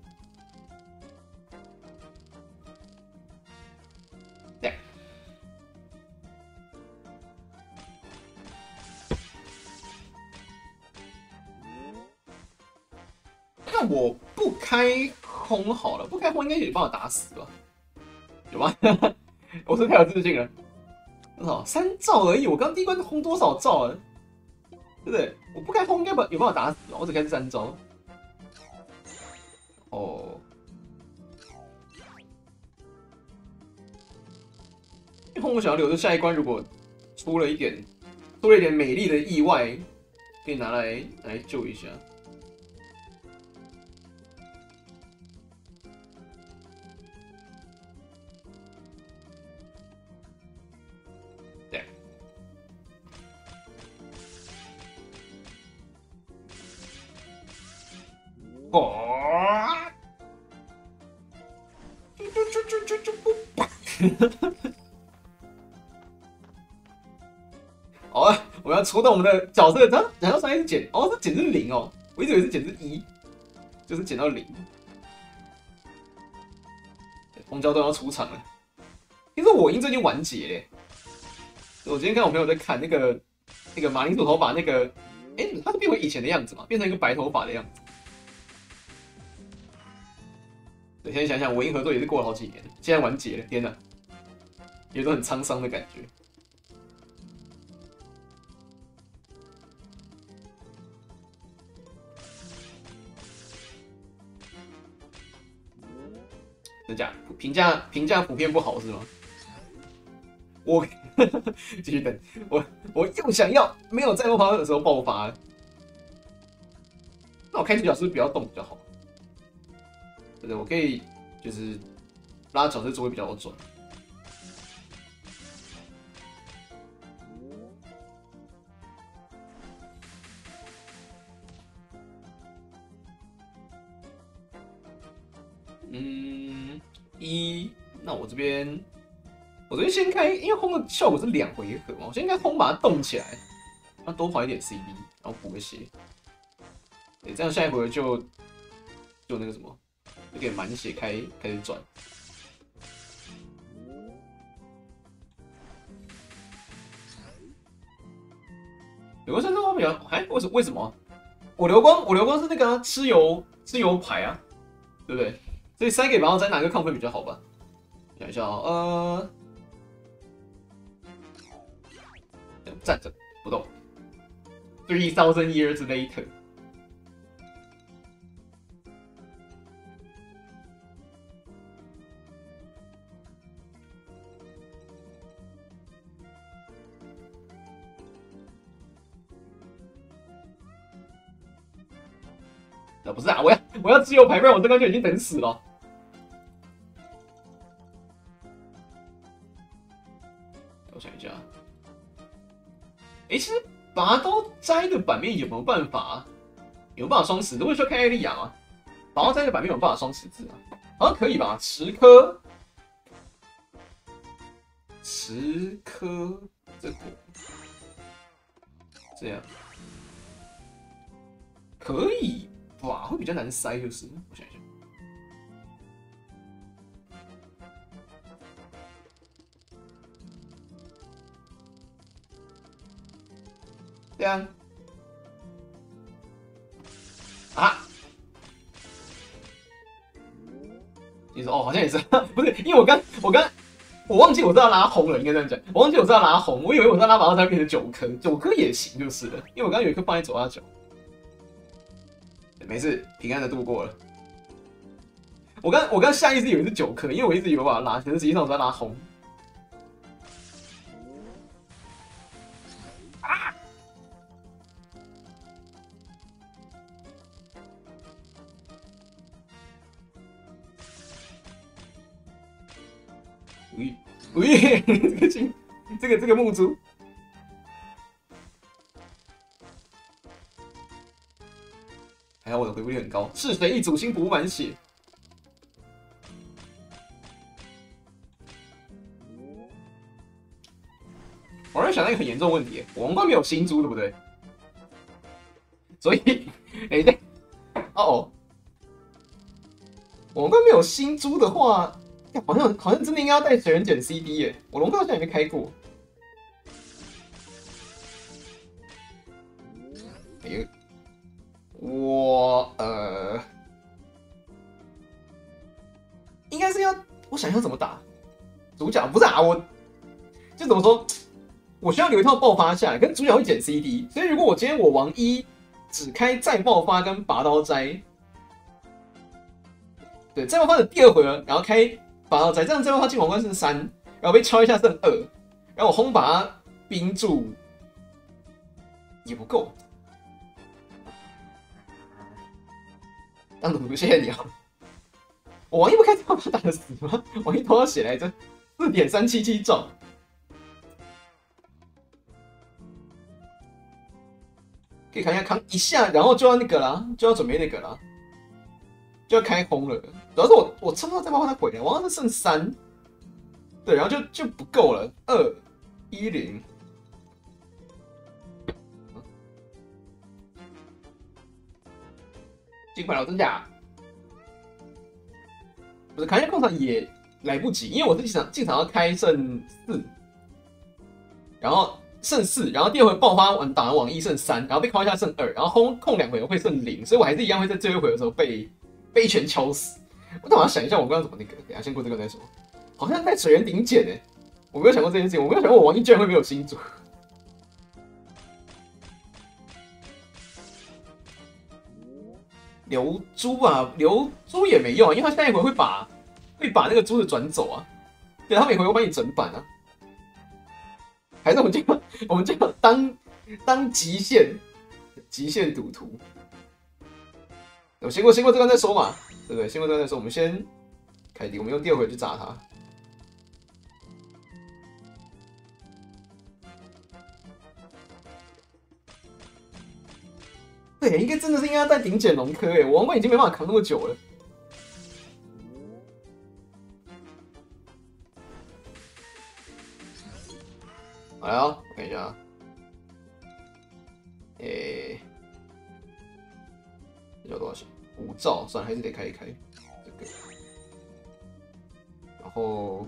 那我不开轰好了，不开轰应该也帮我打死吧？有吗？我是太有自信了。多少？三兆而已，我刚第一关轰多少兆啊？对不对？我不开轰应该有办法打死吧？我只开是三招。哦。 后我想要留着下一关，如果出了一点出了一点美丽的意外，可以拿来拿来救一下。对。哦。哦，我要出动我们的角色，它难道上面是减？哦，是减至零哦，我一直以为是减至一，就是减到零。红椒都要出场了，听说我音最近完结嘞。我今天看我朋友在看那个那个马铃薯头发那个，哎、欸，它是变回以前的样子嘛，变成一个白头发的样子。对，现在想想，我音合作也是过了好几年，现在完结了，天哪，有种很沧桑的感觉。真假？评价评价普遍不好是吗？我继续等，我我又想要没有在爆发的时候爆发了，那我开主角是不是不要动比较好？对不对？我可以就是拉角色座位比较准。嗯，一，那我这边，我这边先开，因为轰的效果是两回合嘛，我先应该轰把它动起来，那多跑一点 C D， 然后补个血，对，这样下一回合就就那个什么，就可以满血开开始转。流光三这方比较，哎，为什为什么？我流光我流光是那个、啊、吃油吃油牌啊，对不对？所以塞给拔刀斋哪个抗分比较好吧？想一下哦，呃，站着不动 ，three thousand years later。啊，不是啊，我要我要自由排，不然我这关就已经等死了。我想一下，哎、欸，其实拔刀斋的版面有没有办法？有没有办法双十字？我说开艾利亚吗？拔刀斋的版面有没有办法双十字啊？好像可以吧？十颗，十颗，这个这样可以吧？会比较难塞，就是我想一下。对啊，啊，你说哦，好像也是，不是，因为我刚我刚我忘记我是要拉红了，应该这样讲，我忘记我是要拉红，我以为我是要拉拔刀斋变成九颗，九颗也行就是了，因为我刚刚有一颗放在左下角，没事，平安的度过了。我刚我刚下意识以为是九颗，因为我一直以为我把它拉，可是实际上我在拉红。喂喂，这个金，这个这个木珠，还好我的回复率很高。是谁一主心补满血？我在想到一个很严重的问题，我王冠没有新珠，对不对？所以，哎、欸，哦哦，我王冠没有新珠的话。好像好像真的应该要带水人捡 C D 耶，我龙哥好像也没开过。哎呦，我呃，应该是要我想要怎么打主角，不是啊，我就怎么说，我需要留一套爆发下来，跟主角会捡 C D， 所以如果我今天我王一只开再爆发跟拔刀斋，对，再爆发的第二回合，然后开。拔刀斋这样，最后他进王冠是三， 然后被敲一下剩二，然后我轰把他冰住也不够。当赌徒，谢谢你啊！我王一不开始把他打得死吗？王一多少血来着？四点三七七中。可以看一下扛一下，然后就要那个啦，就要准备那个啦，就要开轰了。主要是我我差不多再帮他回来，我好像是剩三，对，然后就就不够了，二一零。尽快了，真假？不是扛一下控场也来不及，因为我是进场进场要开剩四，然后。剩四，然后第二回爆发完打完网一剩三，然后被敲一下剩二，然后轰控两回会剩零，所以我还是一样会在最后一回的时候被被一拳敲死。我等我要想一下我刚刚怎么那个，等下先过这个再说。好像在水源顶捡诶，我没有想过这件事情，我没有想过我王一居然会没有新主。留猪啊，留猪也没用啊，因为他下一回会把会把那个猪子转走啊，对他每回会帮你整板啊。还是我们就我们就当当极限极限赌徒，我先过先过这关再说嘛，对不对？先过这关再说，我们先开敌，我们用第二回去炸他。对，应该真的是应该在顶捡龙科诶，我王冠已经没办法扛那么久了。来哦，我看一下，诶、欸，这叫多少钱？五兆，算了，还是得开一开这个。然后，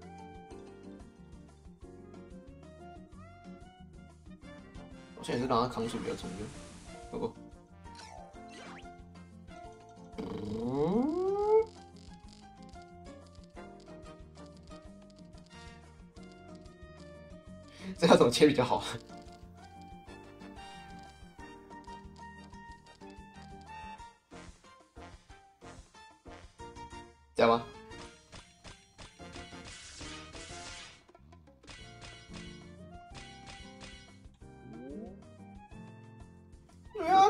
我现在是让他扛数比较重要。哦，嗯。这要怎么切比较好？这样吗？对啊。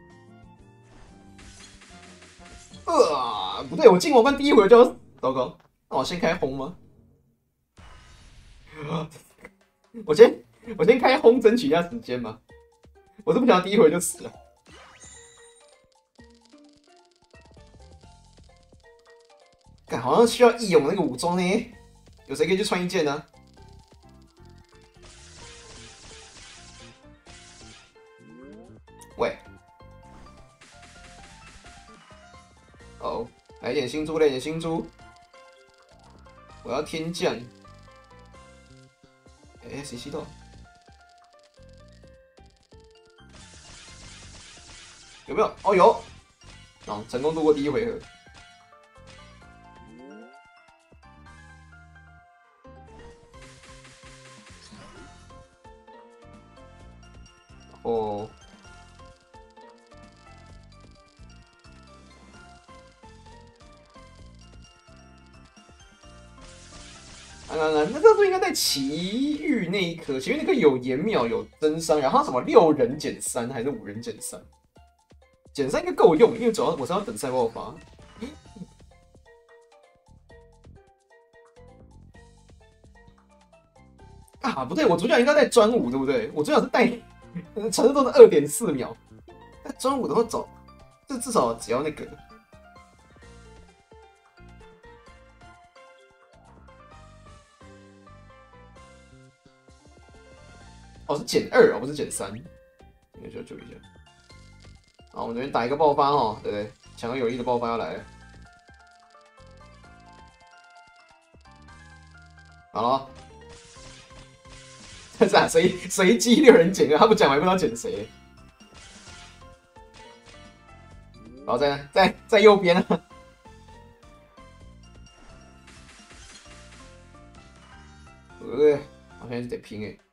呃，不对，我进王冠第一回就要糟糕，那我先开轰吗？我先我先开轰争取一下时间嘛，我是不想要第一回就死了。干，好像需要义勇那个武装呢，有谁可以去穿一件呢？喂，哦，来点新珠，来点新珠，我要天降。哎、欸，谁吸到？有没有？哦，有。哦，成功度过第一回合。哦。啊啊啊！那这不应该在奇遇那一颗？奇遇那颗有岩秒，有增伤，然后它什么六人减三还是五人减三？减三应该够用，因为主要我是要等赛爆发。啊，不对，我主角应该在专五，对不对？我主角是带传说中的二点四秒，那专五的话走，这至少只要那个。哦，是减二哦，不是减三，应该就要注意一下。好，我们这边打一个爆发哦，对不对？强而有力的爆发要来了。好了，但是啊，随随机六人减二，他不讲我还不知道减谁。然后在在在右边啊。呃，好像是得拼哎。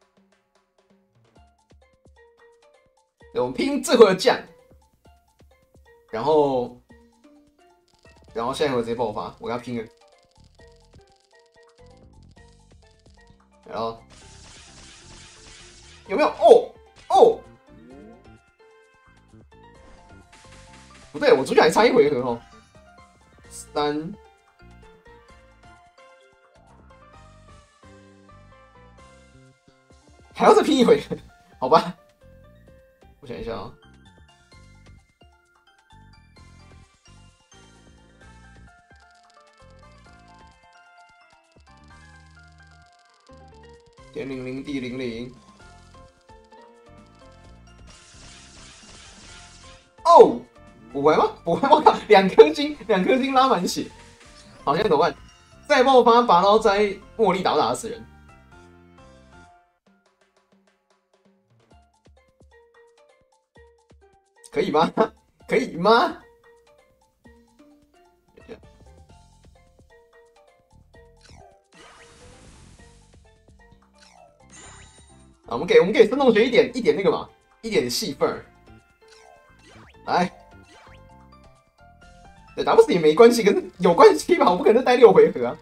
我们拼这回的将，然后，然后下一回直接爆发，我跟他拼了。 然后有没有？哦哦，不对，我主角还差一回合哦。三，还要再拼一回合，好吧？我想一下啊、哦。点零零 D 零零，哦，补回吗？补回我靠，两颗星，两颗星拉满血，好，现在怎么办？再爆发拔刀斋，茉莉打不打得死人？可以吗？可以吗？啊，我们给我们给孙同学一点一点那个嘛，一点戏份儿。来，对，打不死也没关系，可是有关系吧？我不可能待六回合啊。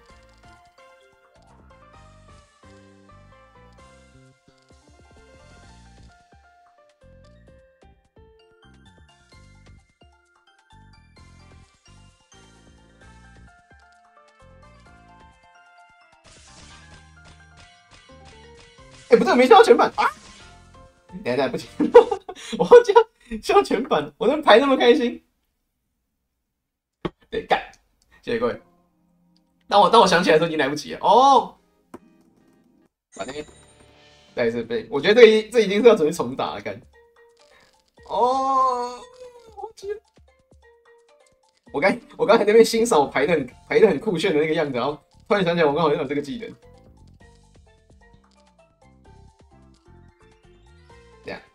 哎、欸，不对，没消全版啊！等一下，不行，我要这样消全版，我能排那么开心。对，干，谢谢各位。当我当我想起来的时候，已经来不及了。哦，反正再一次背，我觉得这一这已经是要准备重打了，干。哦，我去！我刚我刚才那边欣赏我排的很排的很酷炫的那个样子，然后突然想起来，我刚好有这个技能。这样，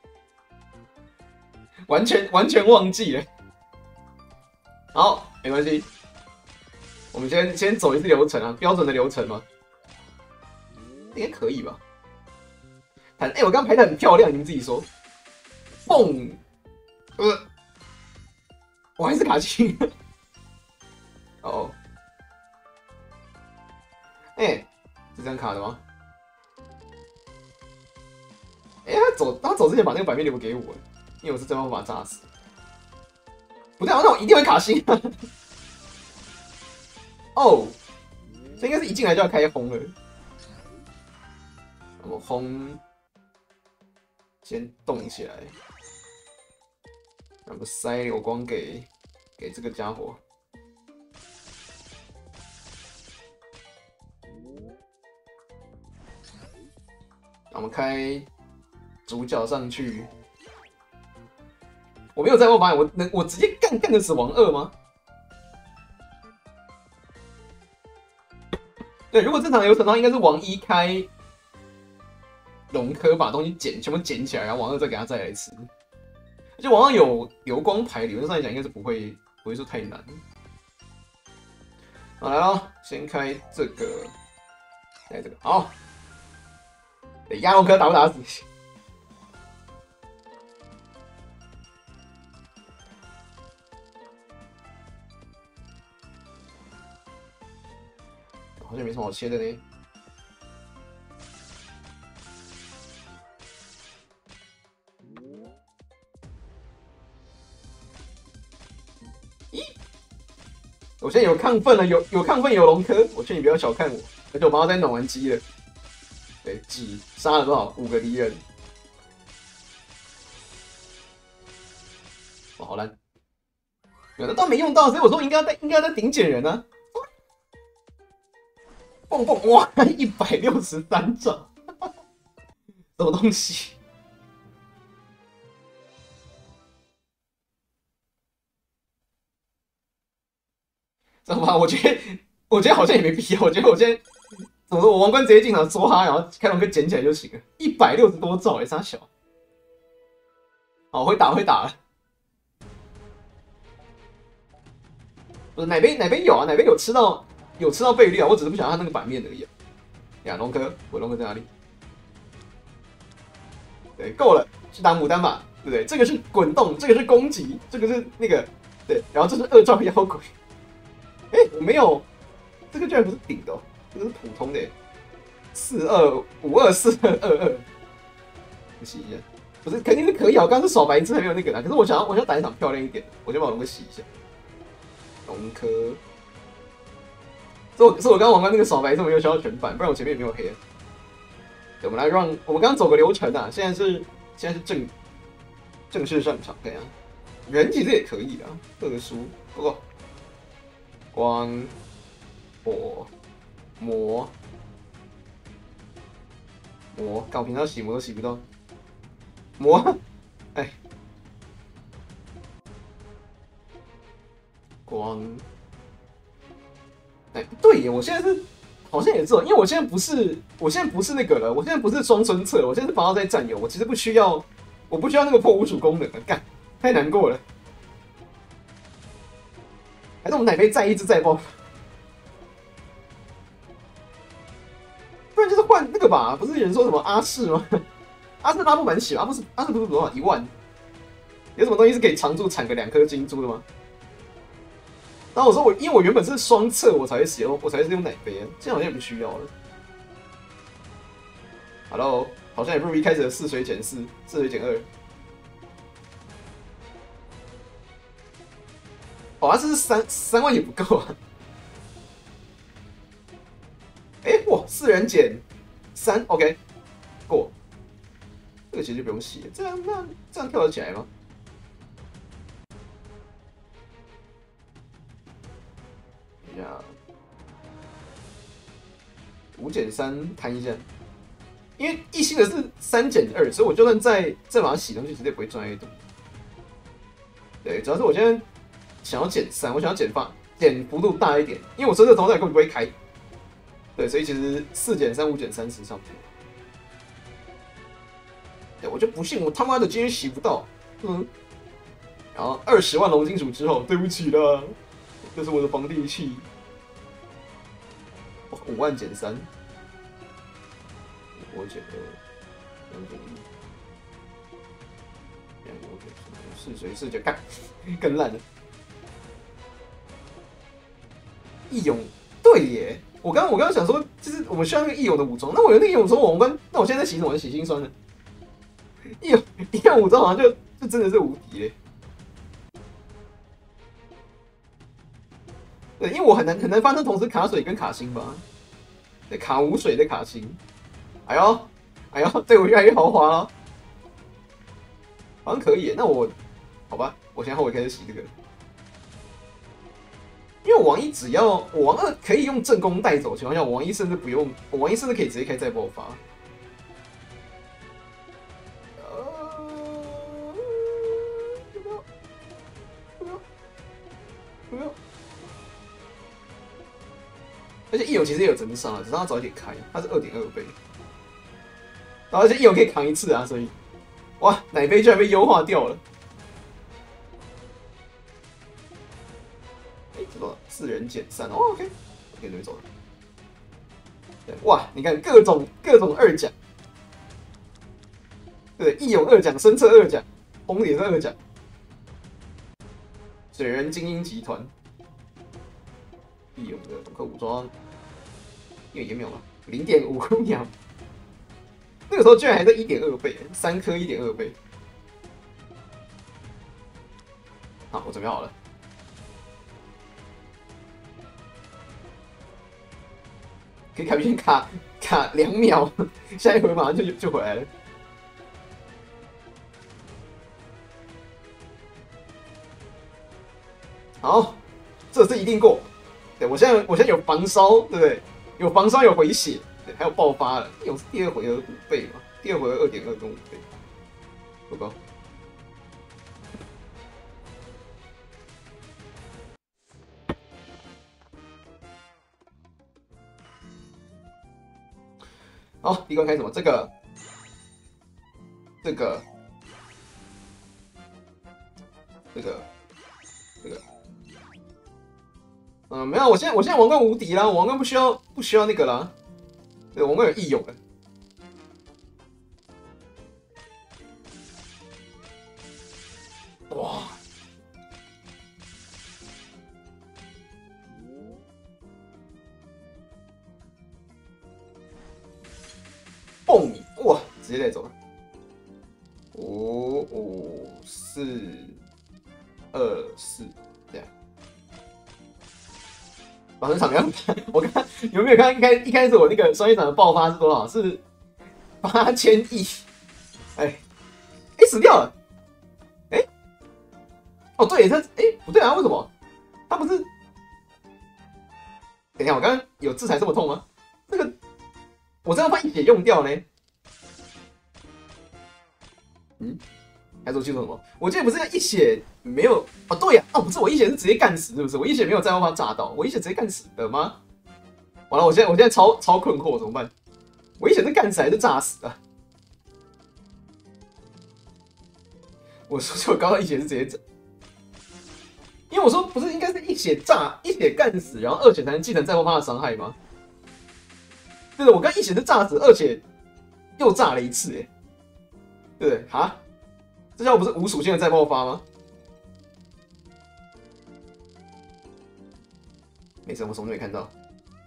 完全完全忘记了。好，没关系，我们先先走一次流程啊，标准的流程嘛，应该可以吧？哎、欸，我刚排的很漂亮，你们自己说。蹦，呃，我还是卡金。哦，哎、欸，是这样卡的吗？哎、欸，他走他走之前把那个版面留给我，因为我是真要把他炸死。不对啊，那我一定会卡星啊！哦，这应该是一进来就要开轰了。我轰先动起来，然后塞流光给给这个家伙。我们开主角上去，我没有在后发现，我能我直接干干得死王二吗？对，如果正常流程的话，应该是王一开龙科把东西捡全部捡起来，然后王二再给他再来吃。而且王二有流光牌，理论上来讲应该是不会不会说太难。好，来咯，先开这个，开这个，好。对，亚龙科打不打死？好像没什么好切的呢。咦，我现在有亢奋了，有有亢奋，有龙科，我劝你不要小看我，而且我马上在暖完机了。对，只杀了多少？五个敌人。哇，好烂！有的都没用到，所以我说应该在应该在顶捡人啊。蹦蹦哇，一百六十三兆，什么东西？知道吗？我觉得，我觉得好像也没必要。我觉得我现在怎么说？我王冠直接进场捉他，然后开龙哥捡起来就行了。一百六十多兆，哎，傻小。好，会打会打了。不是哪边哪边有啊？哪边有吃到有吃到倍率啊？我只是不想要他那个版面而已、啊。呀，龙哥，我龙哥在哪里？对，够了，去打牡丹吧，对不对？这个是滚动，这个是攻击，这个是那个，对，然后这是二兆妖鬼。哎、欸，我没有，这个居然不是顶的、哦，这个是普通的。 四二五二四二二二，我洗一下，不是肯定是可以啊，我刚刚是耍白痴还没有那个啦，可是我想要我想要打一场漂亮一点，我就把龙哥洗一下，龙科。所以我，所以我刚刚玩完那个耍白痴，我没有需要全反，不然我前面也没有黑。对，我们来让我们刚刚走个流程啊，现在是现在是正正式上场，对啊，人其实也可以啊，特殊不过光火魔魔，搞平常洗魔都洗不到魔，哎，光。哎，不对耶！我现在是好像也是，因为我现在不是，我现在不是那个了，我现在不是双村策，我现在是防号在战友，我其实不需要，我不需要那个破无主功能，干，太难过了。还是我们奶杯再一只再爆，不然就是换那个吧？不是有人说什么阿士吗？阿士拉不满血，阿不是阿士不是多少一万？有什么东西是可以常驻产个两颗金珠的吗？然后我说我，因为我原本是双侧，我才会使用，我才是用奶杯，现在好像也不需要了。Hello， 好像也不如一开始的四水减四，四水减二。哦，它是三三万也不够啊。哎、欸，哇，四人减三 ，OK， 过。这个其实就不用洗，这样那这样跳得起来吗？五减三弹一下，因为一星的是三减二，所以我就算再再把它洗上去，直接不会赚 A 度。对，主要是我现在想要减三，我想要减发减幅度大一点，因为我真的头彩根本不会开。对，所以其实四减三、五减三十差不多。对，我就不信我他妈的今天洗不到，嗯。然后二十万龙金属之后，对不起啦，这是我的防地器。五万减三，我减二，两减一，两我减四，是谁是就干更烂了。义勇，对耶，我刚我刚刚想说，就是我们需要那个义勇的武装，那我有那个义勇武装，我们那我现在在洗什么？洗心酸的。义勇义勇武装好像就就真的是无敌嘞。对，因为我很难很难发生同时卡水跟卡星吧。对，卡无水的卡星。哎呦，哎呦，对我越来越豪华了。好像可以，那我好吧，我现在后悔开始洗这个。因为我王一只要我王二可以用正攻带走的情况下，我王一甚至不用，我王一甚至可以直接开再爆发。而且义勇其实也有增伤啊，只是他早一点开，他是二点二倍，然后而且义勇可以扛一次啊，所以哇，奶杯居然被优化掉了。哎、欸，这个四人减三哦 ，OK， 可以准备走了。对，哇，你看各种各种二奖，对，义勇二奖，深策二奖，红也是二奖，水人精英集团。义勇的坦克武装，因为也没有了零点五秒，那个时候居然还在一点二倍，三颗一点二倍。好，我准备好了，可以卡边卡卡两秒，下一回马上就就回来了。好，这次一定过。对，我现在我现在有防烧，对不对？有防烧，有回血，对，还有爆发了。有第二回合五倍嘛？第二回合二点二跟五倍，不高。好，第一关开什么？这个，这个，这个，这个。嗯，没有，我现在我现在王冠无敌啦，王冠不需要不需要那个啦，对，王冠有义勇了。哇！ 蹦你，哇，直接带走了。五五四二四，这样。保存场量，我看有没有看一开一开始我那个双鱼场的爆发是多少？是八千亿。哎，哎死掉了。哎，哦对，他哎不对啊，为什么？他不是？等一下，我刚刚有制裁这么痛吗？这个我这样把一血用掉呢？嗯，还是我记错什么？我记得不是一血没有哦，对呀、啊，哦不是，我一血是直接干死，是不是？我一血没有再爆发炸到，我一血直接干死的吗？完了，我现在我现在超超困惑，怎么办？我一血是干死还是炸死啊？我说我刚刚一血是直接炸，因为我说不是应该是一血炸一血干死，然后二血才能继承再爆发的伤害吗？对的，我刚一血是炸死，二血又炸了一次，哎，对不对？哈，这叫不是无属性的再爆发吗？没事，我什么都没看到。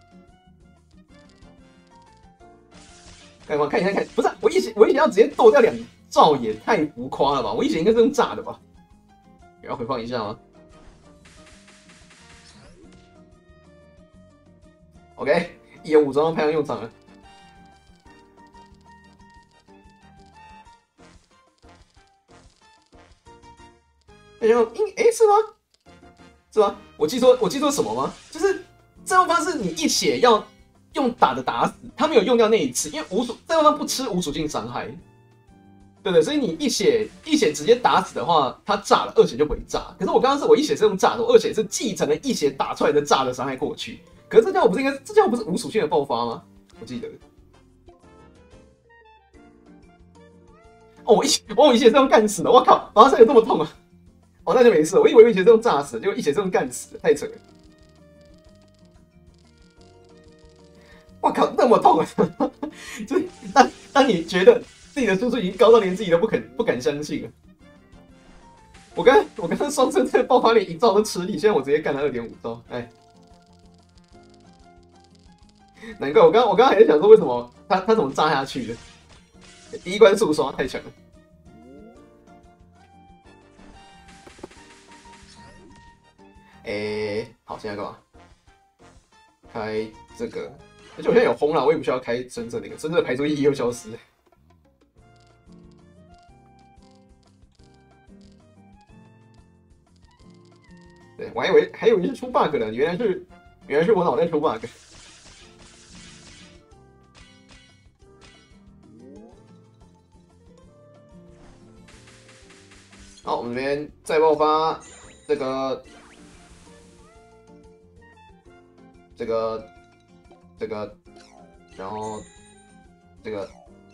干嘛看一下看？不是、啊、我一血，我一血要直接剁掉两兆也太浮夸了吧？我一血应该是用炸的吧？也要回放一下吗 ？OK， 一言武装派上用场了。然后应哎是吗？是吗？我记错我记错什么吗？就是这样方式你一血要用打的打死，他没有用掉那一次，因为无属这样方不吃无属性伤害，对不对？所以你一血一血直接打死的话，他炸了，二血就不会炸。可是我刚刚是我一血是用炸的，我二血是继承了一血打出来的炸的伤害过去。可是这家伙不是应该这家伙不是无属性的爆发吗？我记得。哦，我一血哦我一血是用干死的，我靠，马上有这么痛啊！哦，那就没事。我以为一血是用炸死，结果一血是用干死的，太扯了。我靠，那么痛啊！就是当当你觉得自己的输出已经高到连自己都不肯不敢相信了。我刚我刚刚双生这个爆发连一兆都吃力，现在我直接干了二点五兆，哎，难怪我刚我刚刚还在想说为什么他他怎么炸下去的？第一关速刷太强了。哎、欸，好，现在干嘛？开这个，而且我现在有轰了，我也不需要开深圳那个，深圳的排除意义又消失。对，我还以为还以为是出 bug 呢，原来是原来是我脑袋出 bug。好，我们这边再爆发这个这个这个，然后这个。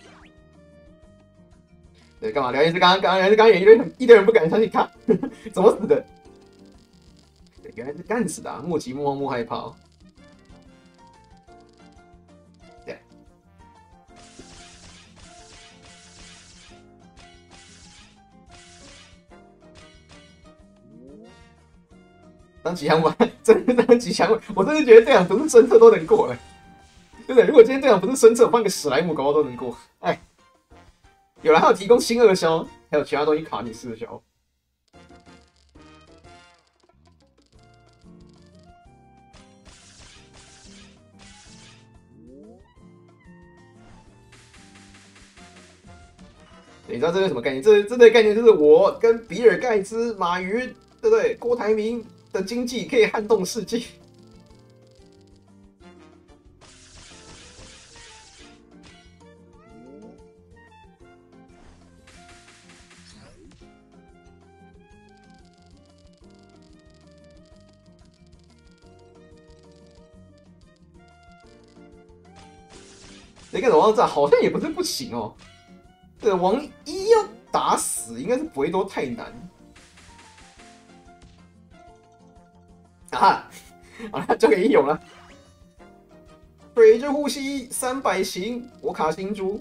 对，干嘛？聊天室刚刚刚刚聊天室刚刚有一堆一堆人不敢相信，看怎么死的？对，原来是干死的、啊，莫急莫慌莫害怕、哦。对。当吉祥物，真的当吉祥物，我真的觉得这样不是孙策都能过了，对不对？如果今天这样不是孙策，换个史莱姆搞都能过。哎，有了，还有提供新二消，还有其他东西卡你四消。你知道这是什么概念？这这个概念就是我跟比尔盖茨、马云，对不对？郭台铭的经济可以撼动世界。那个王炸好像也不是不行哦。对，王一要打死应该是不会都太难。啊，好了，交给义勇了。水之呼吸三百行，我卡星珠。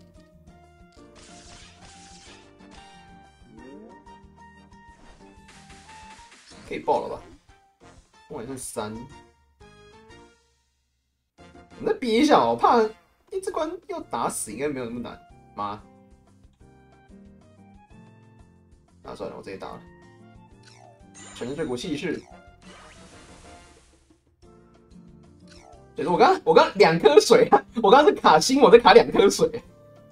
可以爆了吧？我好像三。我们再比一下，我怕一哎，这关要打死应该没有那么难，妈。那、啊、算了，我直接打了。乘这股气势。就是我刚我刚两颗水啊，我刚刚是卡星，我在卡两颗水。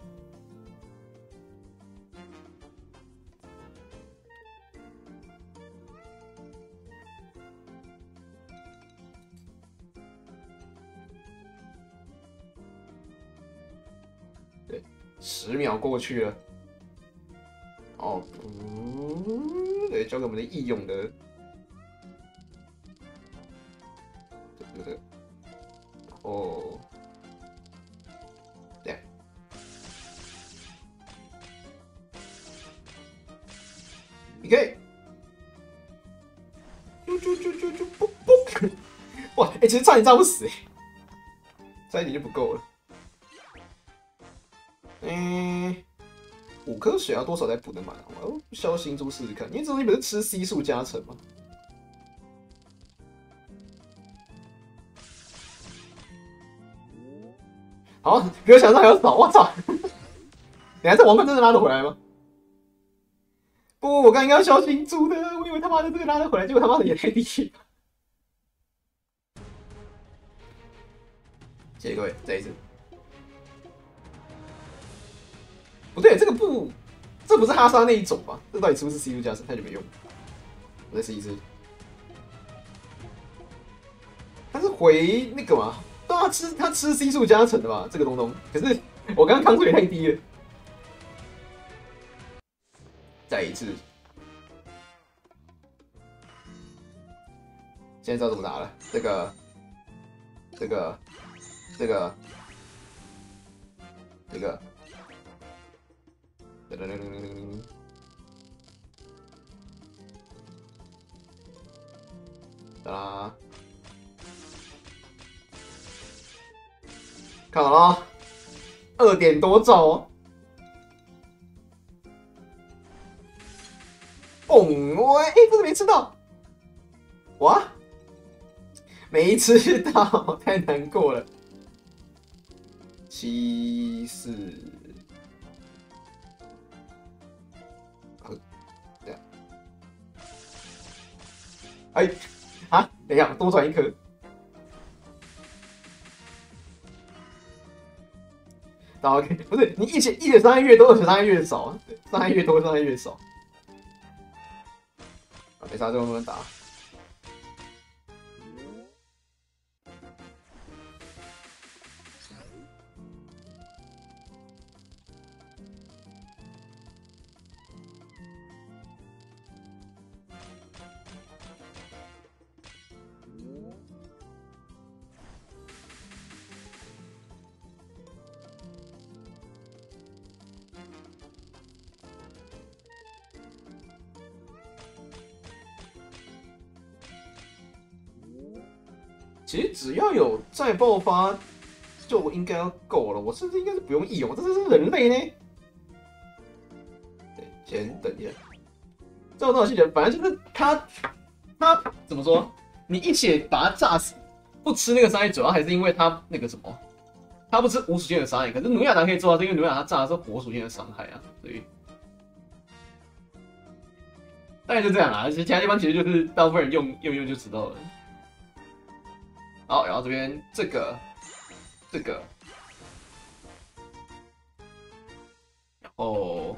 对，十秒过去了。哦，嗯，对，交给我们的义勇的。这个。哦，对，你可以，啾啾啾啾啾，嘣嘣！哇，哎、欸，其实差点炸不死、欸，差一点就不够了。嗯，五颗水要多少才补得满？我要消星珠试试看，因为这东西不是吃 C 数加成吗？好，比我想象还要少，我操！等下这王冠真的拉得回来吗？不，我刚应该要消星珠的，我以为他妈的这个拉得回来，结果他妈的也太低了。谢谢各位，再一次。不对，这个不，这不是哈莎那一种吧？这到底是不是 C 数加成？太久没用，我再试一次。他是回那个嘛？对啊，吃他吃 C 数加成的吧？这个东东，可是我刚刚康数也太低了。再一次，现在知道怎么打了。这个，这个，这个，这个，噔噔噔噔噔噔，哒啦。看好了，二点多兆哦！嘣！我哎，这个没吃到，哇，没吃到，太难过了。七四，这样，哎，啊，等一下，多转一颗。OK， 不是你一血一血伤害越多，二血伤害越少，对，伤害越多伤害越少。啊，没啥，就慢慢打。其实只要有再爆发，就应该要够了。我甚至应该是不用义勇，这是人类呢。对，先等一下。这种东西反正就是他，他怎么说？你一血把他炸死，不吃那个伤害，主要还是因为他那个什么，他不吃无属性的伤害。可是努亚达可以做到，是因为努亚达炸的是火属性的伤害啊，所以大概就这样啦。其实其他地方其实就是大部分人用用用就知道了。好，然后这边这个，这个，然后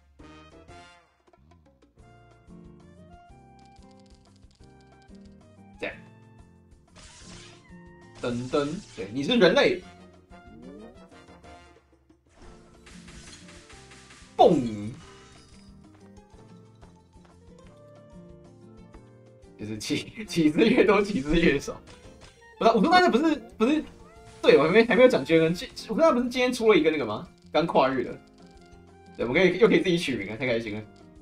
这样，噔噔，对，你是人类，蹦，就是起起子越多，起子越少。不是，我说那个不是不是，对我还没还没有讲娟恩，我说他不是今天出了一个那个吗？刚跨越的，对，我们可以又可以自己取名了，太开心了。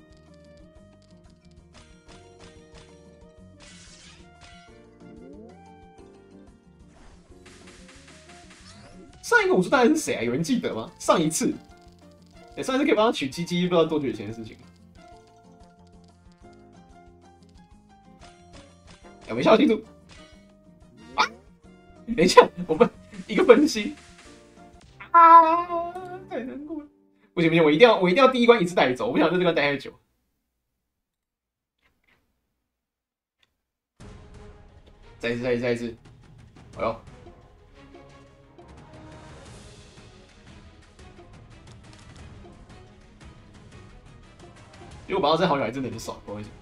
上一个武术大人是谁啊？有人记得吗？上一次，哎、欸，上一次可以帮他取鸡鸡，不知道多久以前的事情。有没有笑清楚？啊！等一下，我分一个分析。啊！ 啊，太难过了！不行不行，我一定要我一定要第一关一次带走，我不想在这关待太久。再一次再一次再一次，哎呦！因为我把到这好友还真的很爽，不好意思。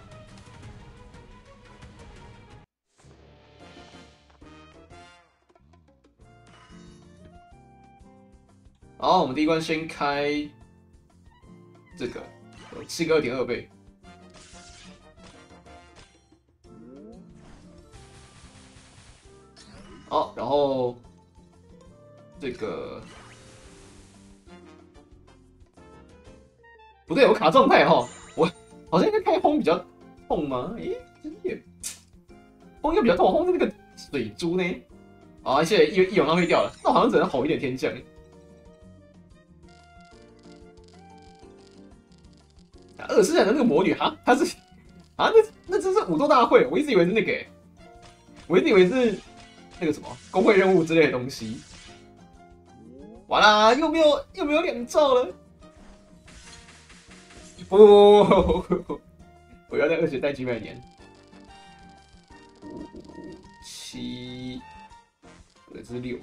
好，我们第一关先开这个，七个二点二倍。好，然后这个不对，我卡状态哈，我好像应该开轰比较痛吗？诶，也轰应该比较痛，轰是那个水珠呢。啊，现在一一勇浪费掉了，那好像只能吼一点天降。二十人的那个魔女哈，她是啊，那那真是武斗大会，我一直以为是那个、欸，我一直以为是那个什么工会任务之类的东西。完啦，又没有又没有两兆了。不，我要在二血带几百年。五七，这是六。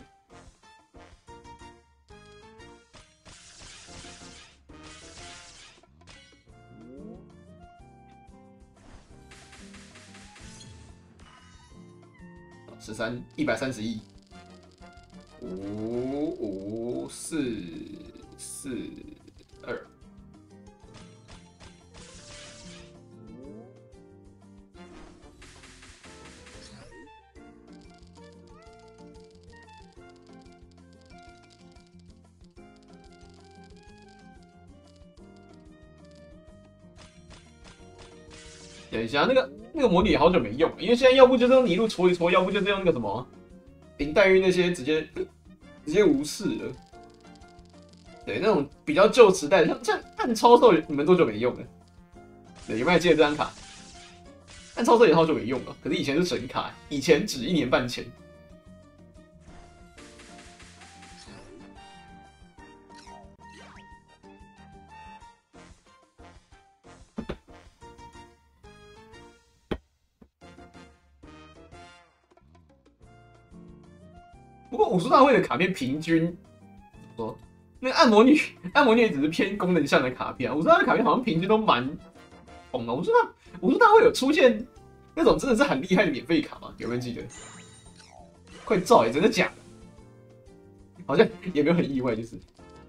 十三，一百三十亿。五五四四二。等一下，那个那个魔女好久没用了，因为现在要不就是用泥路戳一戳，要不就是用那个什么林黛玉那些直接直接无视了。对，那种比较旧时代，像像暗超兽，你们多久没用了？对，有没有记得这张卡？暗超兽也好久没用了，可是以前是神卡，以前只一年半前。不过武术大会的卡片平均怎么说？那个按摩女，按摩女也只是偏功能向的卡片啊。武术大会卡片好像平均都蛮红的。武术大武术大会有出现那种真的是很厉害的免费卡吗？有没有记得？快照哎、欸，真的假的？好像也没有很意外，就是。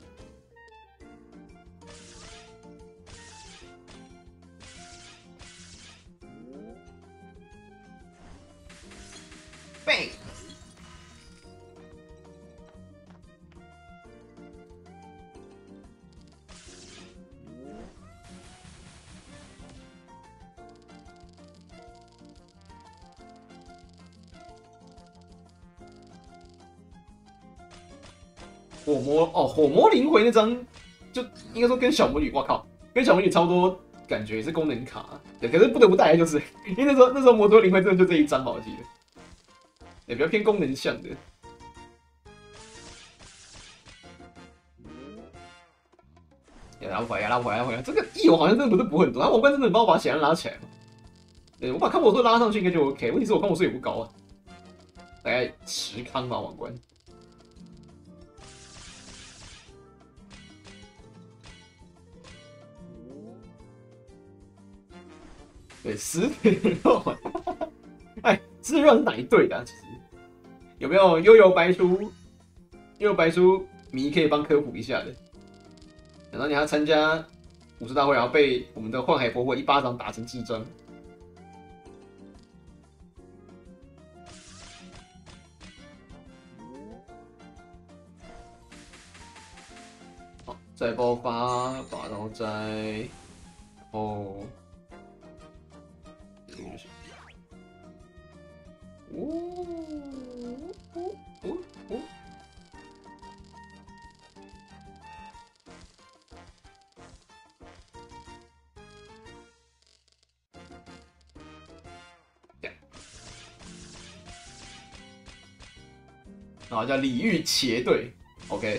背。火魔哦，火魔灵魂那张，就应该说跟小魔女，我靠，跟小魔女差不多，感觉也是功能卡。对，可是不得不带，就是因为那时候那时候魔多灵魂真的就这一张吧，我记得，也比较偏功能向的。呀，拉不回来，拉不回来，拉不回来。这个义勇好像真的不是补很多，他王冠真的帮我把血量拉起来嘛？对，我把康博数拉上去应该就 OK。问题是我康博数也不高啊，大概十康吧，王冠。对，十点肉，哎，自热是哪一队的、啊？其实有没有悠悠白书？悠悠白书迷可以帮科普一下的。等到你要参加武术大会，然后被我们的幻海伯伯一巴掌打成智障。好，再爆发，拔刀斋，然后。哦哦哦哦！然后叫李玉茄队， OK。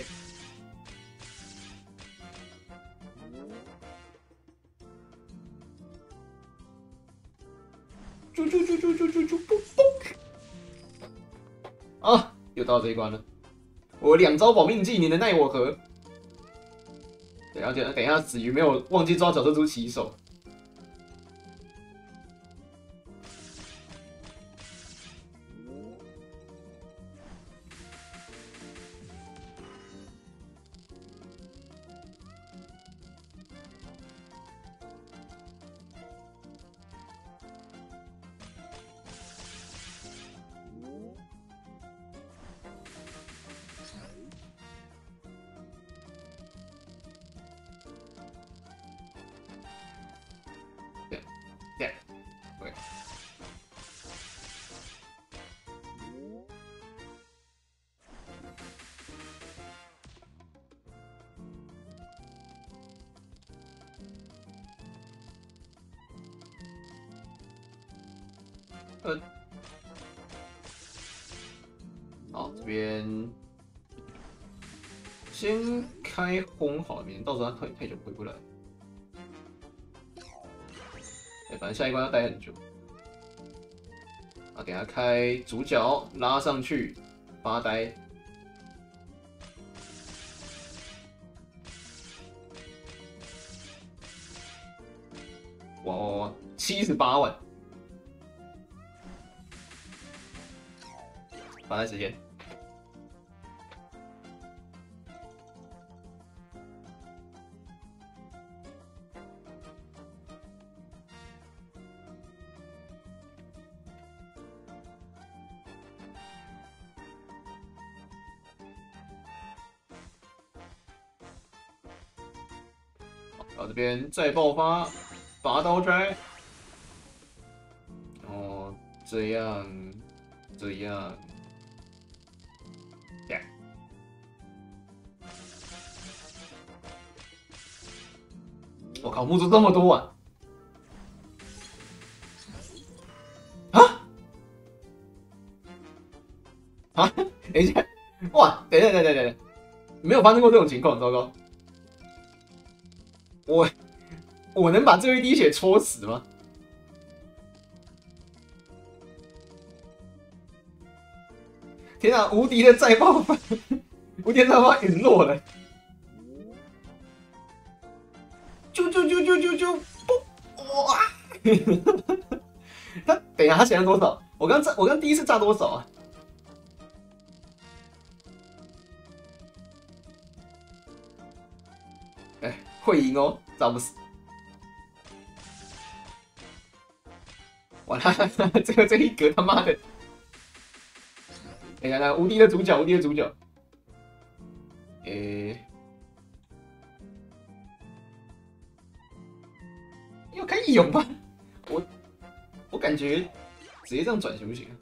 啾啾啾啾啾啾啾嘣嘣！啊，又到这一关了。我两招保命技，你能奈我何？对，然后等等一下，子瑜没有忘记抓角色珠起手。对，对。呃，好，这边先开轰好了，免得到时候他太太久回不来。哎，反正下一关要待很久。啊，等下开主角拉上去发呆。哇哇哇！七十八万。发呆时间。然后这边再爆发拔刀斋。哦，这样，这样。Yeah. 我靠，木珠这么多啊！啊啊！等一下，哇！等一下，等一下，等一下，没有发生过这种情况，糟糕！我我能把最后一滴血戳死吗？天啊！无敌的再爆发，无敌的再爆发陨落了！啾啾啾啾啾啾！哇！他等一下，他血量多少？我刚炸，我刚第一次炸多少啊？哎，会赢哦，炸不死！完了，这个这一格他妈的！等一下，那无敌的主角，无敌的主角，诶、欸，要开勇吧？我我感觉直接这样转行不行啊？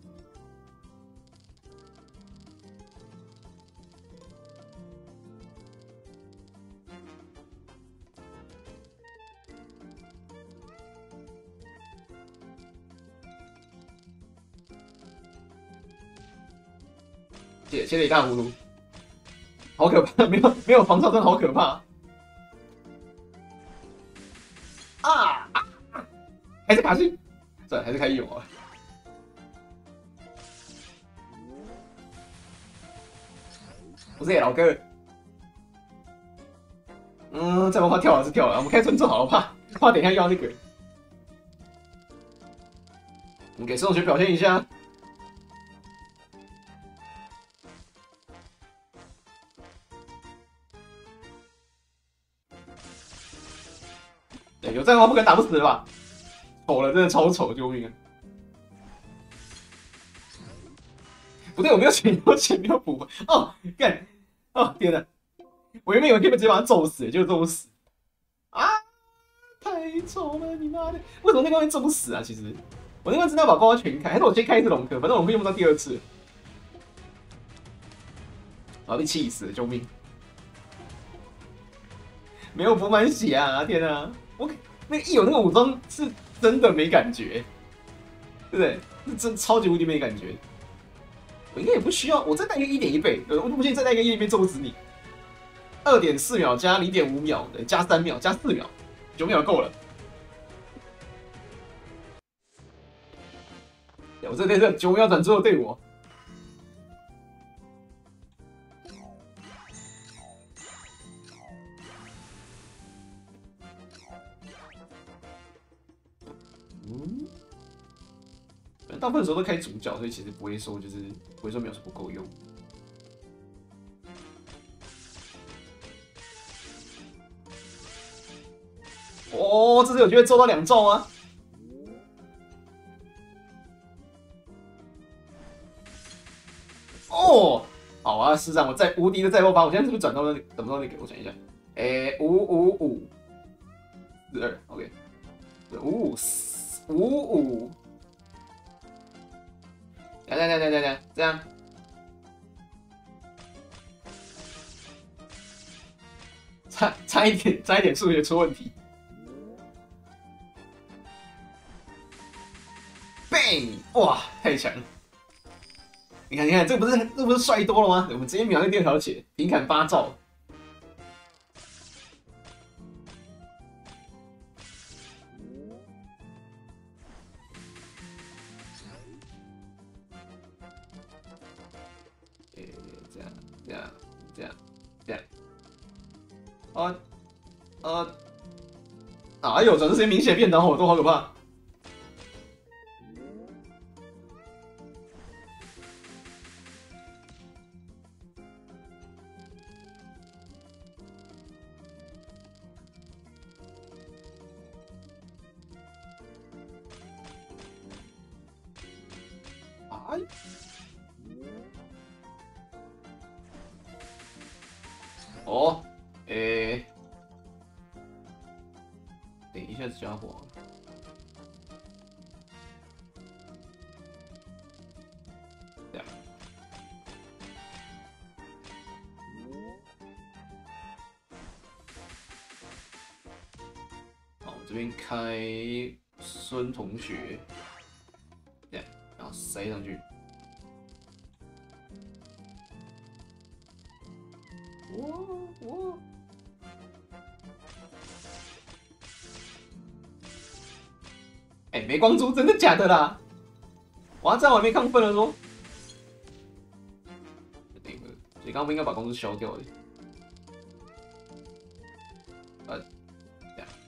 切切了一大葫芦，好可怕！没有没有防哨真的好可怕啊！啊还是卡西，算了，还是开义勇啊。不是耶，老哥。嗯，再往后跳还是跳了，我们开村做好了，怕怕等一下又要那个。我们给孙同学表现一下。对，有这样的话不可能打不死了吧？丑了，真的超丑，救命啊！不对，我没有钱，我钱没有补。哦，干！哦，天哪！我原本以为可以直接把他揍死，结果揍不死。啊！太丑了，你妈的！为什么那关会揍不死啊？其实我那关真的要把包包全开，还是我先开一次龙科？反正龙科用不到第二次。啊！被气死了，救命！没有补满血啊！天哪！我那个一有那个武装是真的没感觉，对不对？是真超级无敌没感觉。 我应该也不需要，我再带一个一点一倍，我不信再带一个一点一倍揍不死你。二点四秒加零点五秒，对，加三秒，加四秒，九秒够了。我这队是九秒转出的队伍。嗯，大部分时候都开主角，所以其实不会说就是不会说秒数不够用。哦，这次有机会做到两兆吗？哦，好啊，师长，我再无敌的再爆发，我现在是不是转到那等不到那个？我想一下，诶、欸，五五五四二 ，OK， 五五五五，等等等等等等，这样，差差一点，差一点数学出问题。Bang！ 哇，太强了！你看，你看，这不是这不是帅多了吗？我们直接秒那第二条血，平砍八兆。呃，这样，这样，这样，这样。啊，呃，哎呦，转这时间明显变挡好多，好可怕！哎，哦，诶、欸，等一下，家伙，这样，好，我这边开孙同学，这样，然后塞上去。我我，哎、欸，没光珠，真的假的啦？我要在外面亢奋了说。那个，所以刚刚不应该把光珠消掉的。呃，这样，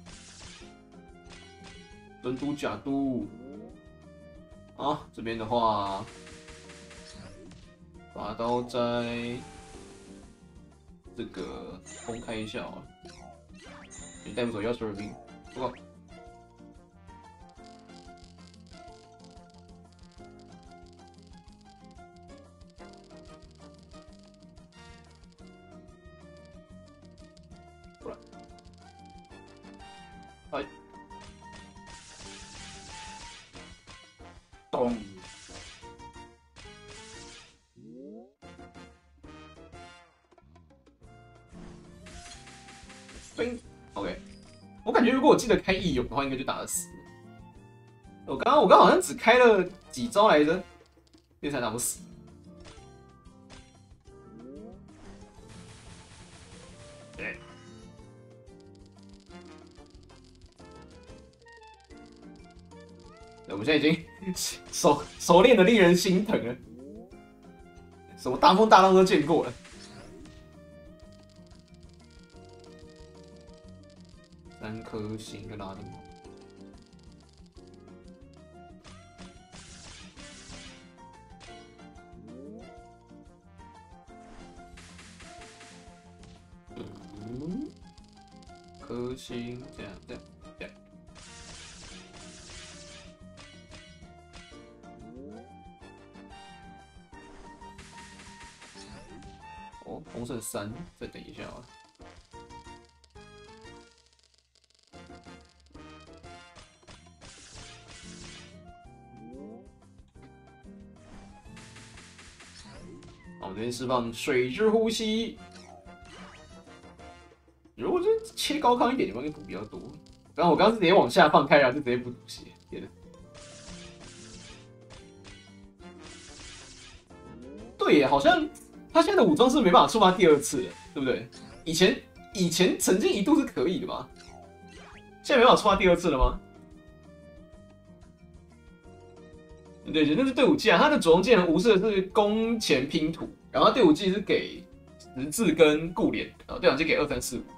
尊都假都。啊，这边的话，拔刀斋。这个公开一下啊，你带不走要求人命，不过不然，哎，咚。OK， 我感觉如果我记得开义勇的话，应该就打得死。我刚刚我刚好像只开了几招来着，这才打不死。对，我们现在已经熟熟练的令人心疼了，什么大风大浪都见过了。三颗星跟拉丁。嗯，颗星这样这样这样。哦，红色三，再等一下啊。好，我这边释放水之呼吸。如果就切高康一点，你们应该补比较多。刚刚我刚刚是直接往下放开，然后就直接补补血，天哪！ 对耶，好像他现在的武装是没办法触发第二次的，对不对？以前以前曾经一度是可以的嘛，现在没办法触发第二次了吗？对对，那是队伍技啊，他的主攻技能无视的是攻前拼图，然后队伍技是给十字跟固连，然后队长技给二三四五。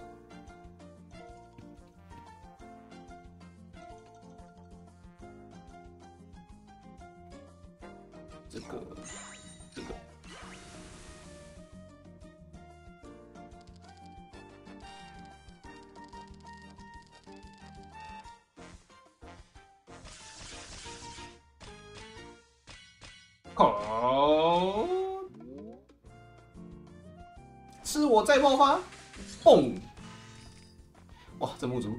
这个，这个，好，是我再爆发，蹦！哇，这木族，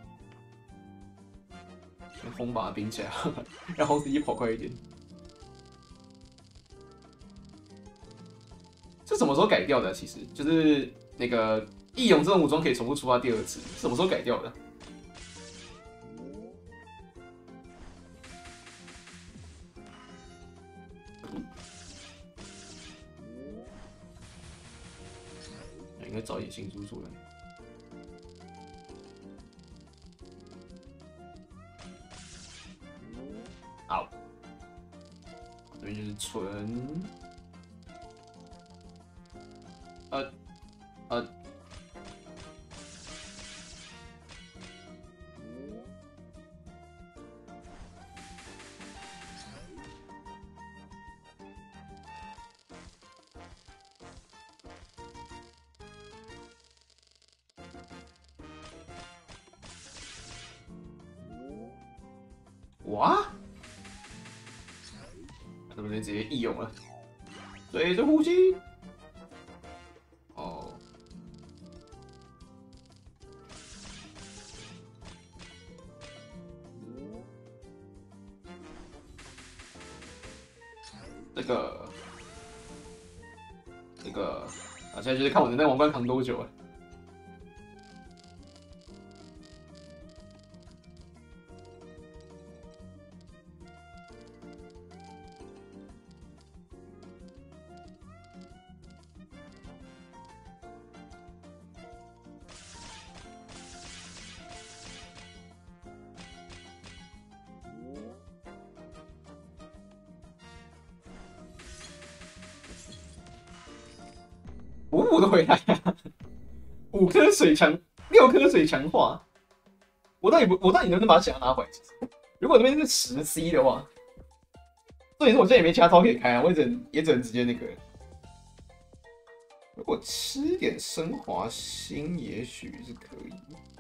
先轰把它冰起来，让红子一跑快一点。是什么时候改掉的？其实就是那个义勇这种武装可以重复触发第二次，什么时候改掉的？应该找一点新书出来。好，这边就是纯。呃，呃，哇，那不能直接义勇了，随着呼吸。哦，这个，这个，啊，现在就是看我能在王冠扛多久了。五五的回来啊，五颗水强，六颗水强化，我到底不，我到底能不能把血拿回来？如果那边是十 C 的话，重点是我现在也没其他招可以开啊，我也只能也只能直接那个。如果吃点升华星，也许是可以。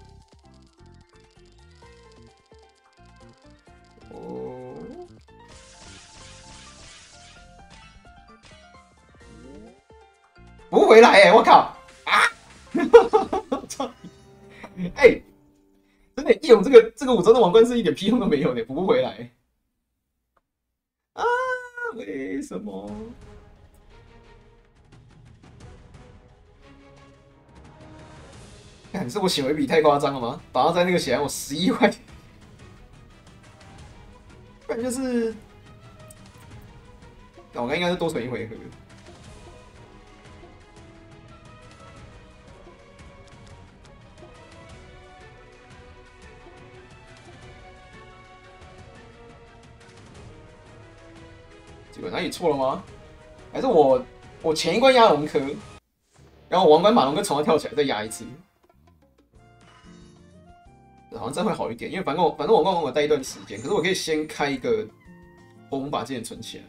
哦。补回来哎、欸！我靠啊！操！哎、欸，真的义勇这个这个武装的王冠是一点屁用都没有的，补不回来啊！为什么？看是我血为比太夸张了吗？打到在那个血量我十一块，不然就是，我刚应该是多存一回合。结果哪里错了吗？还是我我前一关压龙科，然后王冠马龙哥从头跳起来再压一次，好像这样会好一点，因为反正我反正王冠我待一段时间，可是我可以先开一个红把剑存起来。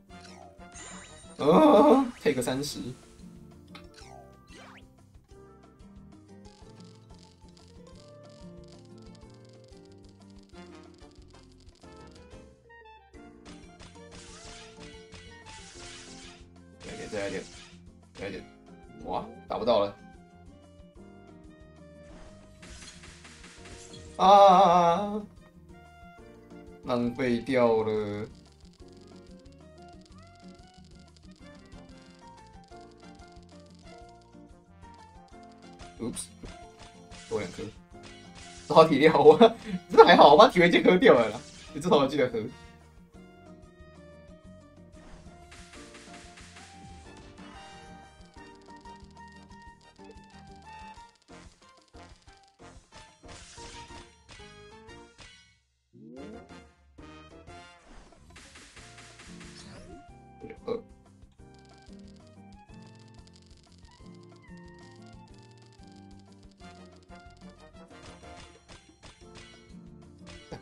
呃 ，take 三十。再来一点，再来一点，哇，打不到了！啊，浪费掉了。Oops， 多两颗，多少体力好啊？这还好，我把体位剑喝掉了啦。你至少要记得喝。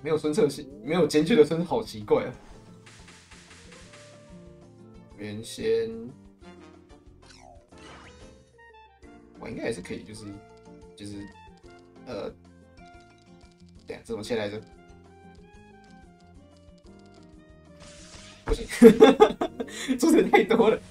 没有孙策系，没有间距的孙，好奇怪啊。原先我应该也是可以，就是就是呃，对啊，这怎么切来着？不行，珠子太多了。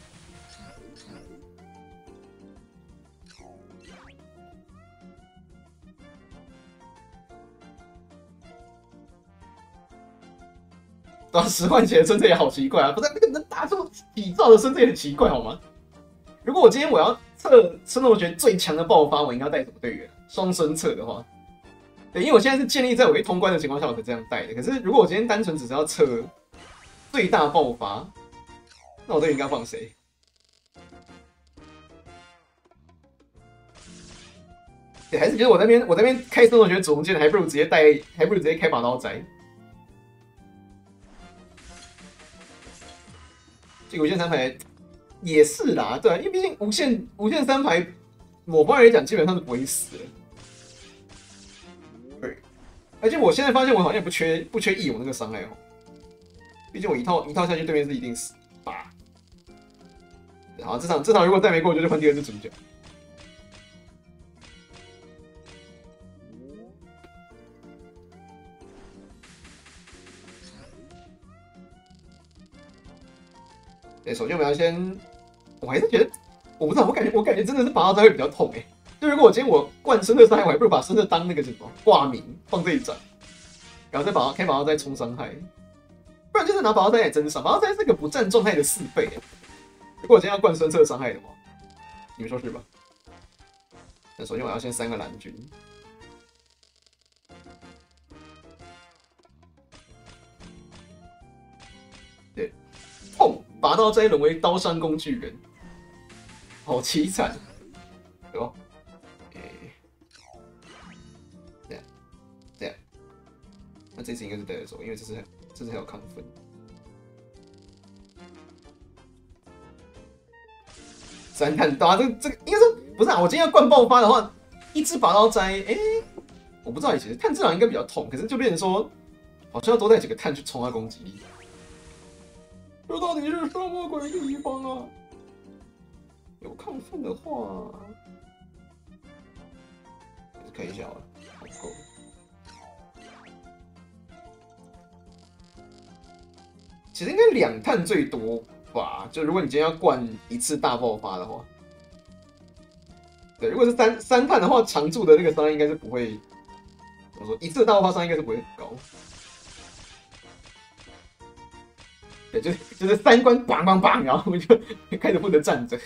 对啊，十换钱的孙策也好奇怪啊！不是那个能打出底照的孙策也很奇怪好吗？如果我今天我要测孙同学最强的爆发，我应该带什么队员？双孙策的话，对，因为我现在是建立在我会通关的情况下我才这样带的。可是如果我今天单纯只是要测最大爆发，那我队员应该放谁？对，还是觉得我那边我那边开孙同学主红剑，还不如直接带，还不如直接开把刀斋。这个无限三排也是啦，对、啊，因为毕竟无限无限三排，某方面来讲基本上是不会死的。对，而且我现在发现我好像也不缺不缺义勇那个伤害哦，毕竟我一套一套下去，对面是一定死吧。好，这场这场如果再没过，我就换第二只主角。对，首先我们要先，我还是觉得，我不知道，我感觉我感觉真的是拔刀斋会比较痛哎、欸。就如果我今天我灌孙策伤害，我还不如把孙策当那个什么挂名放这一斩，然后再把开拔刀斋冲伤害，不然就是拿拔刀斋来真伤。拔刀斋是个不占状态的四倍、欸。如果我今天要灌孙策伤害的话，你们说是吧？那首先我要先三个蓝军。对，痛！拔刀斋沦为刀伤工具人，好凄惨，对吧？诶、欸，这样，这样，那这次应该是对得手，因为这次这次还有亢奋。三探刀，这个这个应该说不是啊！我今天要灌爆发的话，一只拔刀斋，哎、欸，我不知道，其实探至少应该比较痛，可是就变成说，好像要多带几个探去冲他攻击力。这到底是什么鬼地方啊？有亢奋的话，看一下啊，好够。其实应该两探最多吧？就如果你今天要灌一次大爆发的话，对，如果是三三探的话，常驻的那个伤害应该是不会，怎么说？一次的大爆发伤害应该是不会很高。对，就是就是三关梆梆梆，然后我就开始不能站着。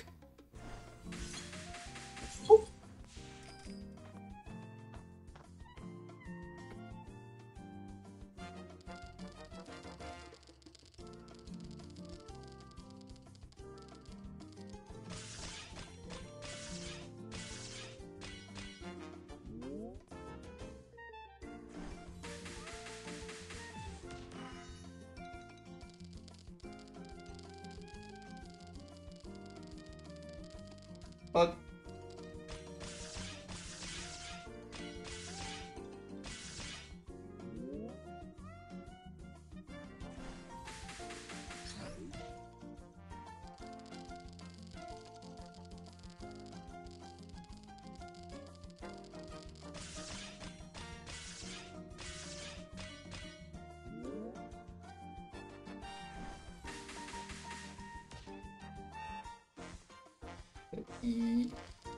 呃，一。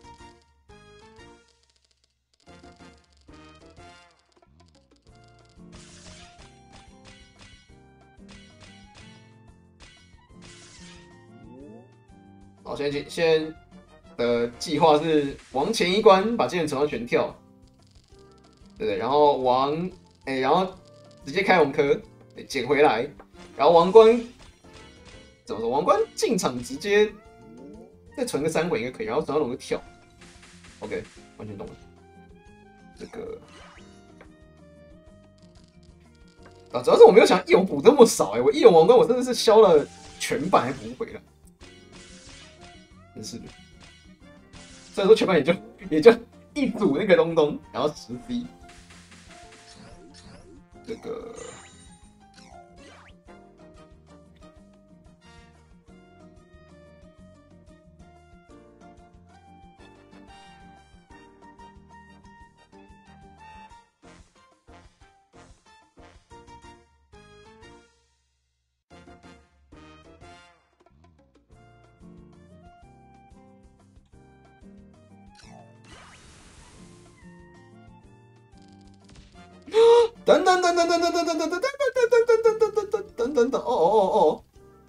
好，现在现在的计划是往前一关把技能存到全跳，对不对？然后王，哎、欸，然后直接开王科，欸、捡回来，然后王冠怎么说？王冠进场直接再存个三鬼应该可以，然后存到龙个跳 ，OK， 完全懂了。这个啊，主要是我没有想义勇补这么少哎、欸，我义勇王冠我真的是消了全版还补不回来。真是的，虽然说全班也就也就一组那个东东，然后十 C， 这个。等等等等等等等等等等等等等等等等等等等哦哦哦哦！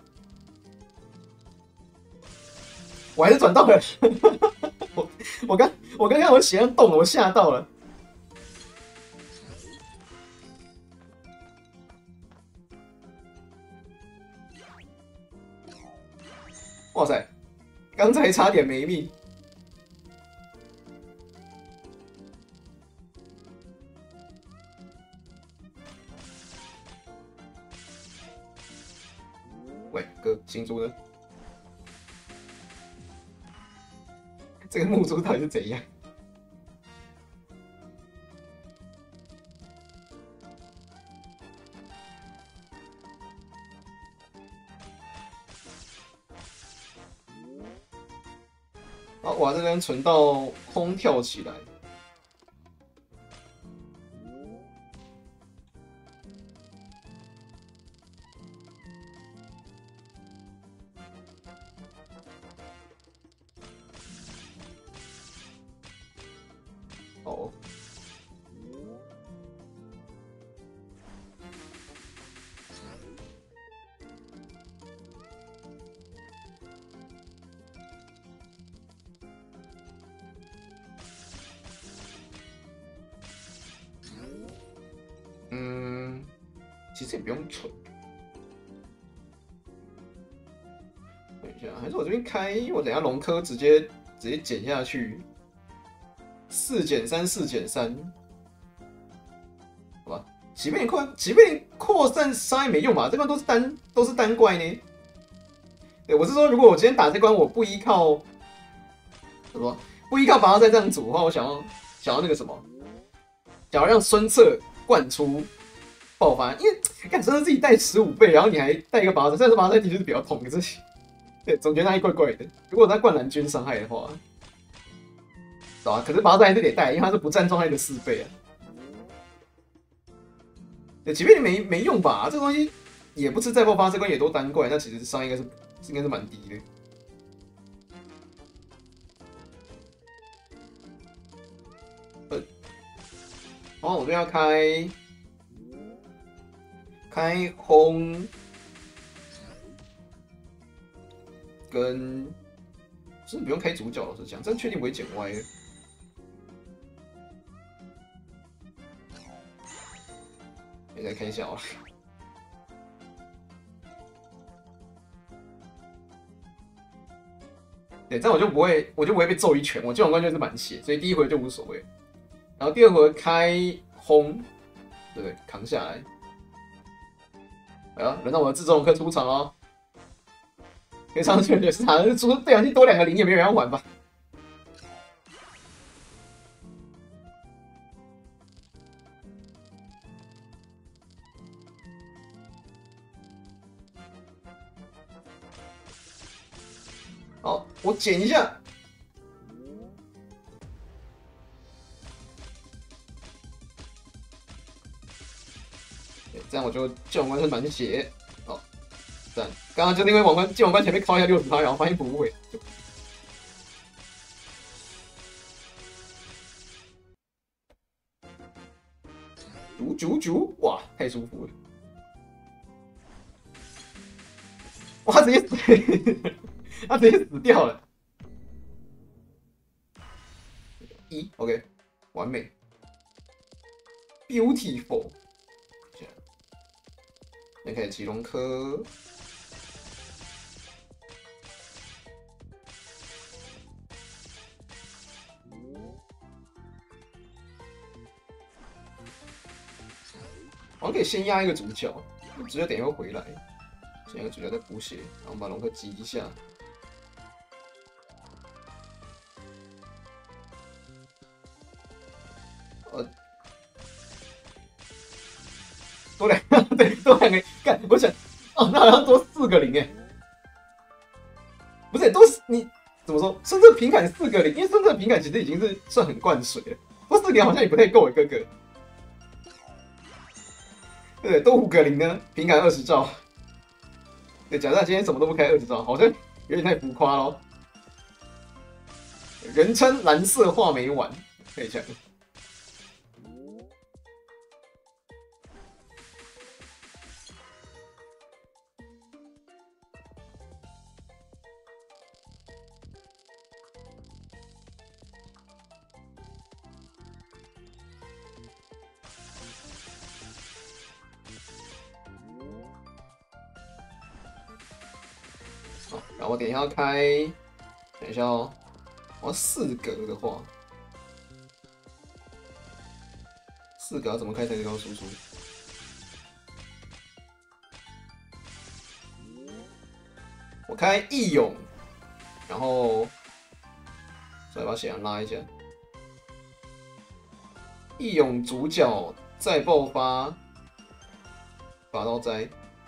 我还是转到了，我我刚我刚看我血量动了，我吓到了。哇塞，刚才差点没命。喂，哥，新猪呢？这个木猪到底是怎样？啊，哇，这边存到空跳起来。哦。嗯，其实也不用存。等一下，还是我这边开，我等一下龙科直接直接减下去，四减三，四减三，好吧？即便扩，即便扩散伤害没用嘛，这关都是单都是单怪呢。对，我是说，如果我今天打这关，我不依靠什么，不依靠拔刀再这样组的话，我想要想要那个什么，想要让孙策灌出爆发，因为看孙策自己带十五倍，然后你还带一个拔刀，虽然说拔刀的确是比较痛，可是对，总觉得那一怪怪的。如果他灌蓝军伤害的话，懂啊？可是拔刀还是得带，因为他是不占状态的四倍啊。对，即便你没没用吧，这个东西也不吃再爆发，这关也都单怪，那其实伤应该是应该是蛮低的。呃，然后我这边要开开轰跟，是不用开主角，老实讲，真确定不会剪歪的。你再看一下哦。对，这样我就不会，我就不会被揍一拳。我这种关就是满血，所以第一回就无所谓。然后第二回开轰，对不对？扛下来。哎呀，轮到我的自重科出场哦。可以上去也是他，出对两季多两个零也没人要玩吧？好，我剪一下。这样我就剑王关是满血。好，这样刚刚就因为王冠剑王关前面靠一下六十趴，然后发现不会。九九九，哇，太舒服了！哇，他直接死，他直接死掉了。一 ，OK， 完美 ，beautiful。先开始骑龙科。好像可以先压一个主角，主角等一下会回来，先一个主角再补血，然后把龙科击一下。呃， 多两个，对，多两个。干，我想，哦，那好像多四个零哎，不是，多你怎么说？深圳平砍四个零，因为深圳平砍其实已经是算很灌水了，多四个零好像也不太够哎，哥哥。对，多五个零呢，平砍二十兆。对，假设今天什么都不开二十兆，好像有点太浮夸咯。人称蓝色画眉丸，可以讲。好，然后我等一下要开，等一下哦，我要四格的话，四格要怎么开才能高输出？我开义勇，然后再把血量拉一下。义勇主角再爆发，拔刀斋。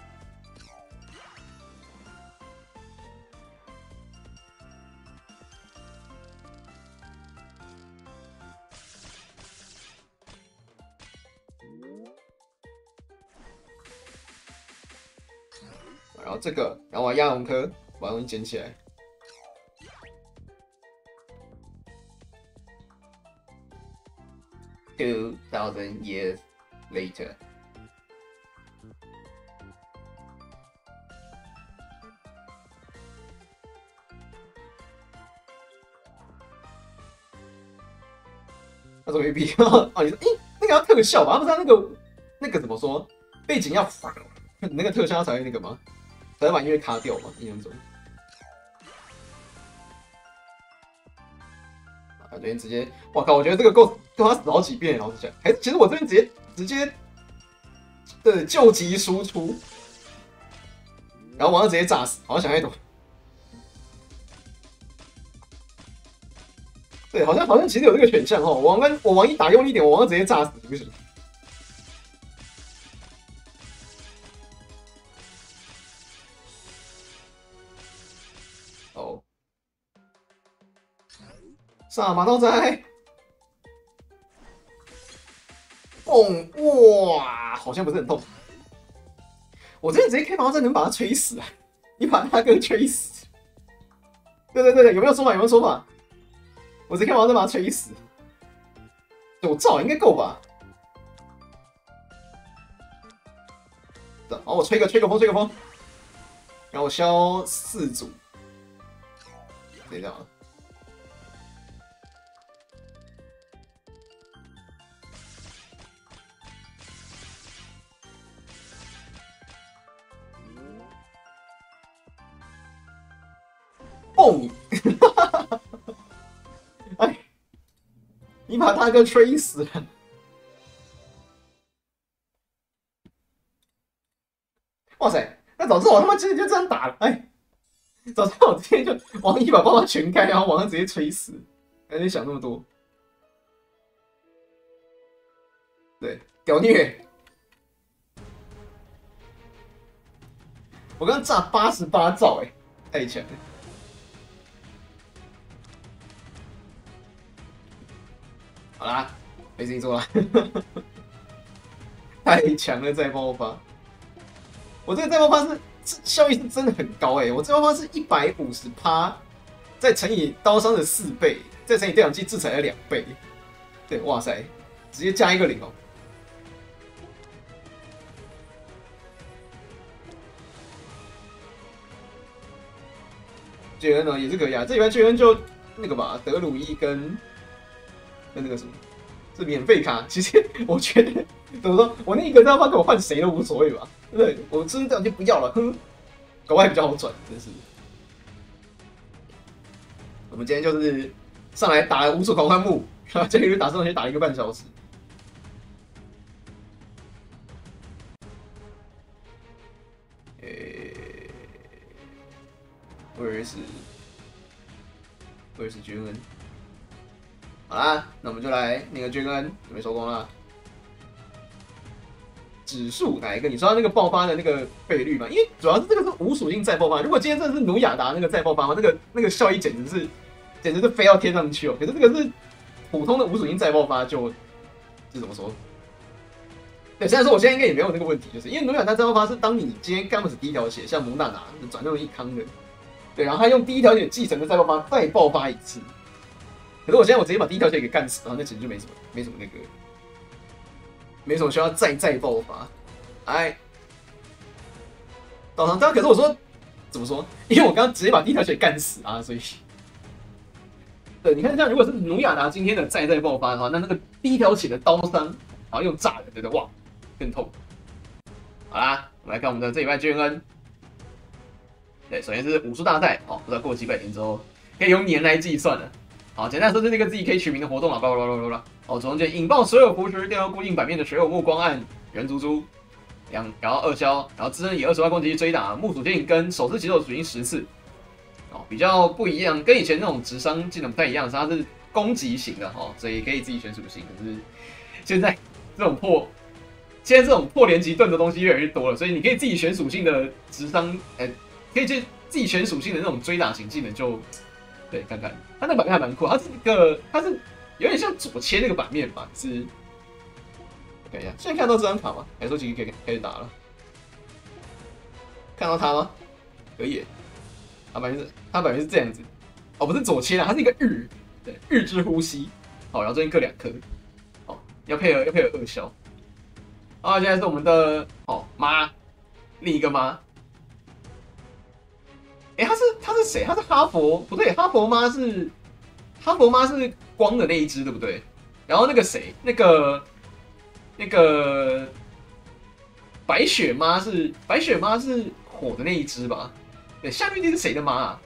然后这个，然后我压龙科，把东西捡起来。Two thousand years later， 那怎么没必要？哦，你说，诶，那个要特效吧？不是那个那个怎么说？背景要那个特效才会那个吗？才会把音乐卡掉嘛？印象中。啊，这边直接，我靠！我觉得这个够够他死好几遍，老实讲。还是其实我这边直接直接的救急输出，然后王上直接炸死，好像想太多。对，好像好像其实有这个选项哦。我王跟我王一打用力一点，我王上直接炸死不行。哦，上马刀仔，蹦哇，好像不是很痛。我这边直接开马刀仔能把他吹死啊！你把他哥吹死。对对对对，有没有说法？有没有说法？我直接开马刀仔把他吹死。九兆应该够吧？好，我吹个吹个风，吹个风，然后我消四组。等一下啊。蹦！哎，你把他哥吹死了！哇塞，那早知道我他妈直接就这样打了！哎，早知道我直接就王一把爆发全开，然后往上直接吹死，还得想那么多。对，屌虐！我刚刚炸八十八兆，哎，太强了！好啦，没事情做了，太强了！再爆发，我这个再爆发是效益是真的很高哎、欸！我再爆发是一百五十趴，再乘以刀伤的四倍，再乘以对讲机制裁的两倍，对，哇塞，直接加一个零哦。巨恩呢也是可以啊，这礼拜巨恩就那个吧，德鲁伊跟跟那个什么。是免费卡，其实我觉得怎么说，我那一个他妈给我换谁都无所谓吧，对不对？我真的就不要了，哼，搞外比较好转，真是。我们今天就是上来打了无数狂欢木，然后这一路打上去打了一个半小时。呃、欸，威尔斯，威尔斯君恩。好啦，那我们就来那个君恩准备收工了。 指数哪一个？你说它那个爆发的那个倍率嘛？因为主要是这个是无属性再爆发。如果今天真的是努亚达那个再爆发嘛，那个那个效益简直是简直是飞到天上去哦。可是这个是普通的无属性再爆发就，就怎么说？对，虽然说我现在应该也没有那个问题，就是因为努亚达再爆发是当你今天干不死第一条血，像蒙娜娜转那种一康的，对，然后他用第一条血继承的再爆发，再爆发一次。可是我现在我直接把第一条血给干死，然后那其实就没什么没什么那个。没什么需要再再爆发，哎，导航但可是我说怎么说？因为我刚刚直接把第一条血干死啊，所以对，你看这样，如果是努亚达今天的再再爆发的话，那那个第一条血的刀伤，然后用炸的，对不对？哇，更痛。好啦，我们来看我们的这一拜 G N N。对，首先是武术大赛，哦，不知道过几百年之后可以用年来计算了。好，简单来说，就是那个自己可以取名的活动啊，叭叭叭叭叭。哦，中间引爆所有符石，掉到固定版面的水偶木光暗人族猪，两然后二消，然后自身以二十万攻击力追打木属性跟手持起手属性十次。哦，比较不一样，跟以前那种直伤技能不太一样，是它是攻击型的哦，所以可以自己选属性。可是现在这种破，现在这种破连级盾的东西越来越多了，所以你可以自己选属性的直伤，哎、欸，可以去自己选属性的那种追打型技能就。对，看看它那个版面还蛮酷，它是一个，它是有点像左切那个版面吧，是，看一下，现在看到这张卡吗？还是说其实可以开始打了？看到它吗？可以，它版面是它版面是这样子，哦，不是左切啦，它是一个日，对，日之呼吸，好，然后这边各两颗，好，要配合要配合二消，啊，现在是我们的哦妈，另一个妈。哎、欸，他是他是谁？他是哈佛？不对，哈佛妈是哈佛妈是光的那一只，对不对？然后那个谁，那个那个白雪妈是白雪妈是火的那一只吧？对，夏绿蒂是谁的妈啊？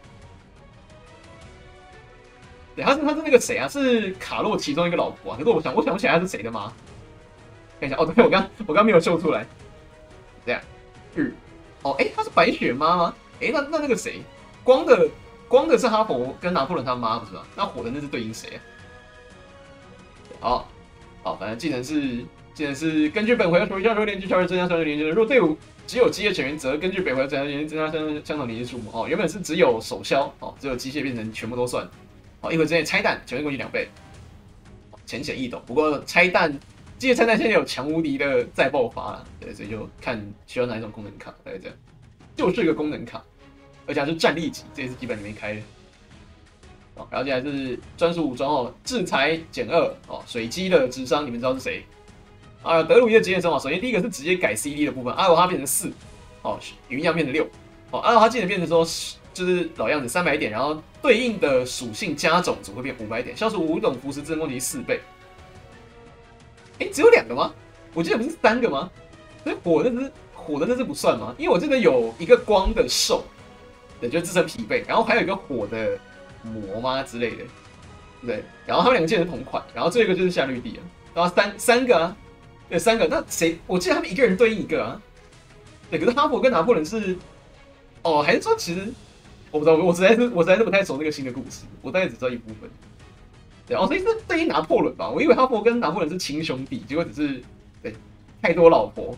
对，他是他是那个谁啊？是卡洛其中一个老婆啊。可是我想我想不起来他是谁的妈。看一下哦，对我刚我刚没有秀出来。这样，日哦，哎、欸，他是白雪妈吗？哎、欸，那那那个谁，光的光的是哈佛跟拿破仑他妈不是吧？那火的那是对应谁啊？好，好，反正技能是技能是根据本回合属于相同连续超越增加相同连接。如果队伍只有机械成员，则根据本回合增加连增加相相同连接数目。哦，原本是只有手消，哦，只有机械变成全部都算。哦，一回之内拆弹，全面攻击两倍，浅显易懂。不过拆弹，机械拆弹现在有强无敌的再爆发了，对，所以就看需要哪一种功能卡，大概这样。就是一个功能卡，而且还是战力级，这也是基本里面开的。哦，然后接下来是专属武装哦，制裁减二哦，水击的智商，你们知道是谁？啊，德鲁伊的职业生活，首先第一个是直接改 C D 的部分，阿罗哈变成四，哦，云样变成六，哦，阿罗哈技能变成说就是老样子三百点，然后对应的属性加总组会变五百点，消除五种符石自身攻击四倍。哎，只有两个吗？我记得不是三个吗？所以火那只。火的那是不算吗？因为我记得有一个光的兽，对，就自身疲惫，然后还有一个火的魔吗之类的，对，然后他们两个技能是同款，然后这个就是夏绿蒂啊，然后三三个啊，对，三个，那谁？我记得他们一个人对应一个啊，对，可是哈佛跟拿破仑是，哦，还是说其实我不知道，我实在是我实在是不太熟那个新的故事，我大概只知道一部分，对，哦，所以是对应拿破仑吧？我以为哈佛跟拿破仑是亲兄弟，结果只是对太多老婆。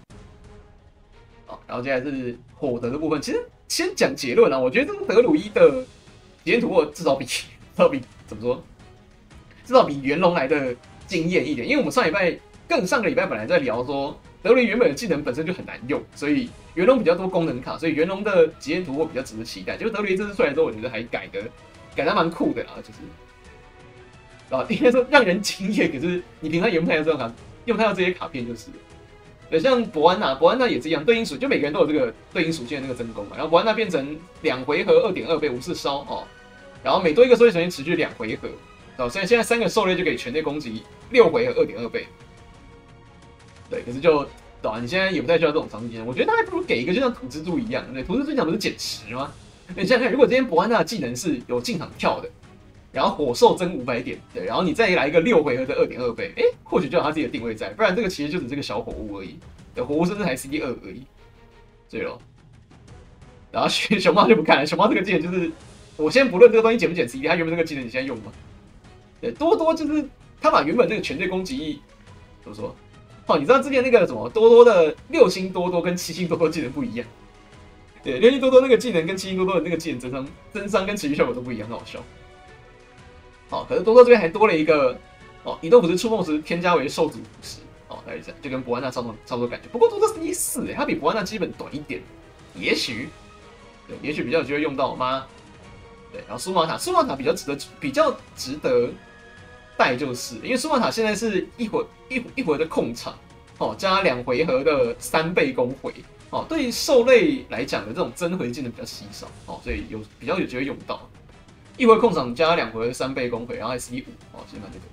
然后接下来是火德的部分。其实先讲结论啊，我觉得这个德鲁伊的体验图我至少比至少比怎么说，至少比元龙来的惊艳一点。因为我们上礼拜更上个礼拜本来在聊说，德鲁伊原本的技能本身就很难用，所以元龙比较多功能卡，所以元龙的体验图我比较值得期待。结果德鲁伊这次出来之后，我觉得还改的改的蛮酷的啊，就是啊，应该说让人惊艳。可是你平常用不太到这种卡，用不太到这些卡片就是。对，像伯安娜，伯安娜也是一样，对应属就每个人都有这个对应属性的那个真功嘛。然后伯安娜变成两回合二点二倍无视烧哦，然后每多一个狩猎成员持续两回合，哦，所以现在三个狩猎就可以全内攻击六回合二点二倍。对，可是就对吧？你现在也不太需要这种长技能，我觉得他还不如给一个就像土蜘蛛一样，对，土蜘蛛讲不是减十吗？你想想看，如果今天伯安娜的技能是有进场跳的，然后火兽增五百点，对，然后你再来一个六回合的二点二倍，哎，或许就有他自己的定位在，不然这个其实就只是个小火物而已，对，火物甚至才 C D 二而已，对咯。然后熊猫就不看了，熊猫这个技能就是，我先不论这个东西减不减 C D， 它原本这个技能你现在用吗？对，多多就是他把原本这个全队攻击怎么说， 哦，你知道之前那个什么多多的六星多多跟七星多多技能不一样？对，六星多多那个技能跟七星多多的那个技能增伤、增伤跟持续效果都不一样，很好笑。好，可是多多这边还多了一个哦，移动捕食触碰时添加为受阻捕食，哦，大概是这样，就跟博安娜差不多差不多感觉。不过多多是一四哎，它比博安娜基本短一点，也许，对，也许比较有机会用到吗？对，然后苏玛塔，苏玛塔比较值得比较值得带，就是因为苏玛塔现在是一回一一回的控场，哦，加两回合的三倍攻回，哦，对于兽类来讲的这种增回技能比较稀少，哦，所以有比较有机会用到。一回控场加两回三倍攻回，然后 S 一五，哦，先看这个。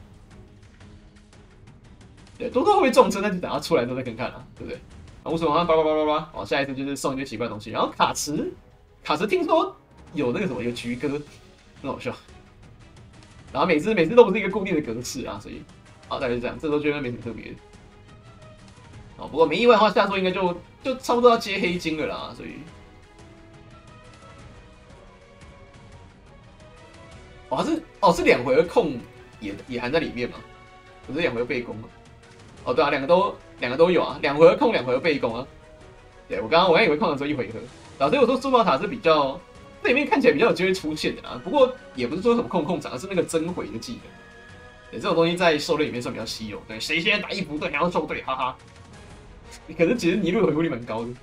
对，多多会不会撞车，那就等他出来之后再看看了，对不对？啊，为什么叭叭叭叭叭？哦，下一次就是送一堆奇怪的东西。然后卡池，卡池听说有那个什么有菊歌，很好笑。然后每次每次都不是一个固定的格式啊，所以啊，大概是这样，这周觉得没什么特别的。哦，不过没意外的话，下周应该就就差不多要接黑金了啦，所以。哦，是哦，是两回合控也也含在里面嘛？不是两回合背攻吗？哦，对啊，两个都两个都有啊，两回合控，两回合背攻啊。对我刚刚我刚以为控的时候一回合，然后所以我说苏宝塔是比较这里面看起来比较有机会出现的啊。不过也不是说什么控控场，而是那个增回的技能。对，这种东西在兽类里面算比较稀有。对，谁先打一不对，然后兽队，哈哈。可是其实尼禄回复率蛮高的。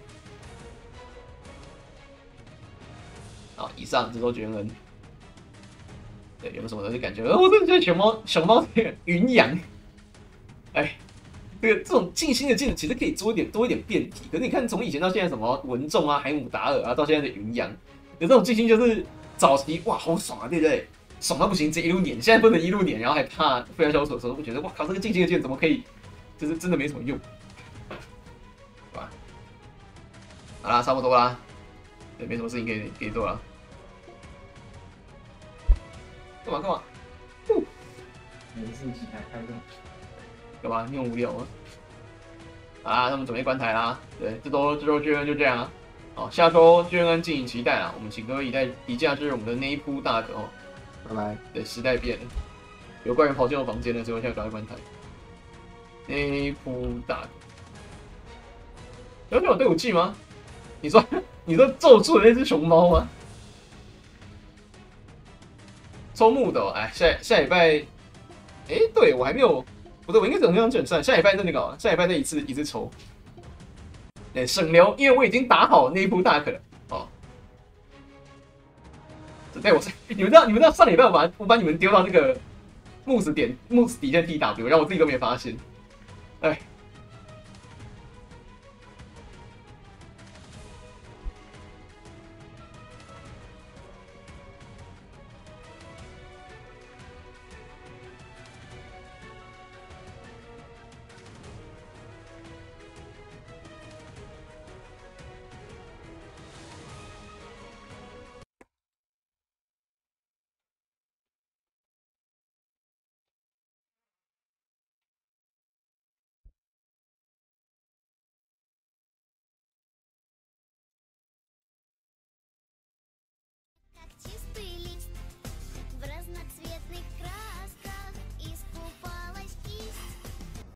好，以上这周绝恩。对，有什么东西感觉？我真的觉得熊猫熊猫这个云阳，哎，这个这种静心的技能其实可以做一点多一点变体。可是你看，从以前到现在，什么文仲啊、海姆达尔啊，到现在的云阳，有这种静心就是早期哇，好爽啊，对不对？爽到不行，直接一路撵。现在不能一路撵，然后还怕非常小手的时候，会觉得哇靠，这个静心的技能怎么可以，就是真的没什么用，对吧？好啦，差不多啦，对，没什么事情可以可以做了。干嘛干嘛？ 没事，起来开动。 干嘛？你很无聊吗？啊，那我们准备关台啦。对，这周这周巨人就这样啊。好，下周巨人敬请期待啊。我们请各位一待一架是我们的那一铺大哥哦。 拜拜。 对，时代变了，有怪人跑进我房间了，所以我现在赶快关台。那一铺大哥，了解我队伍记吗？你说你说咒术的那只熊猫吗？抽木的、哦，哎，下下礼拜，哎，对我还没有，不对，我应该怎么样就很算，下礼拜再那个、哦，下礼拜再一次一次抽，对，省流，因为我已经打好那一铺大可了，哦，对，我是你们知道你们知道上礼拜我把我把你们丢到那个木子点木子底线 T W，然后我自己都没发现，哎。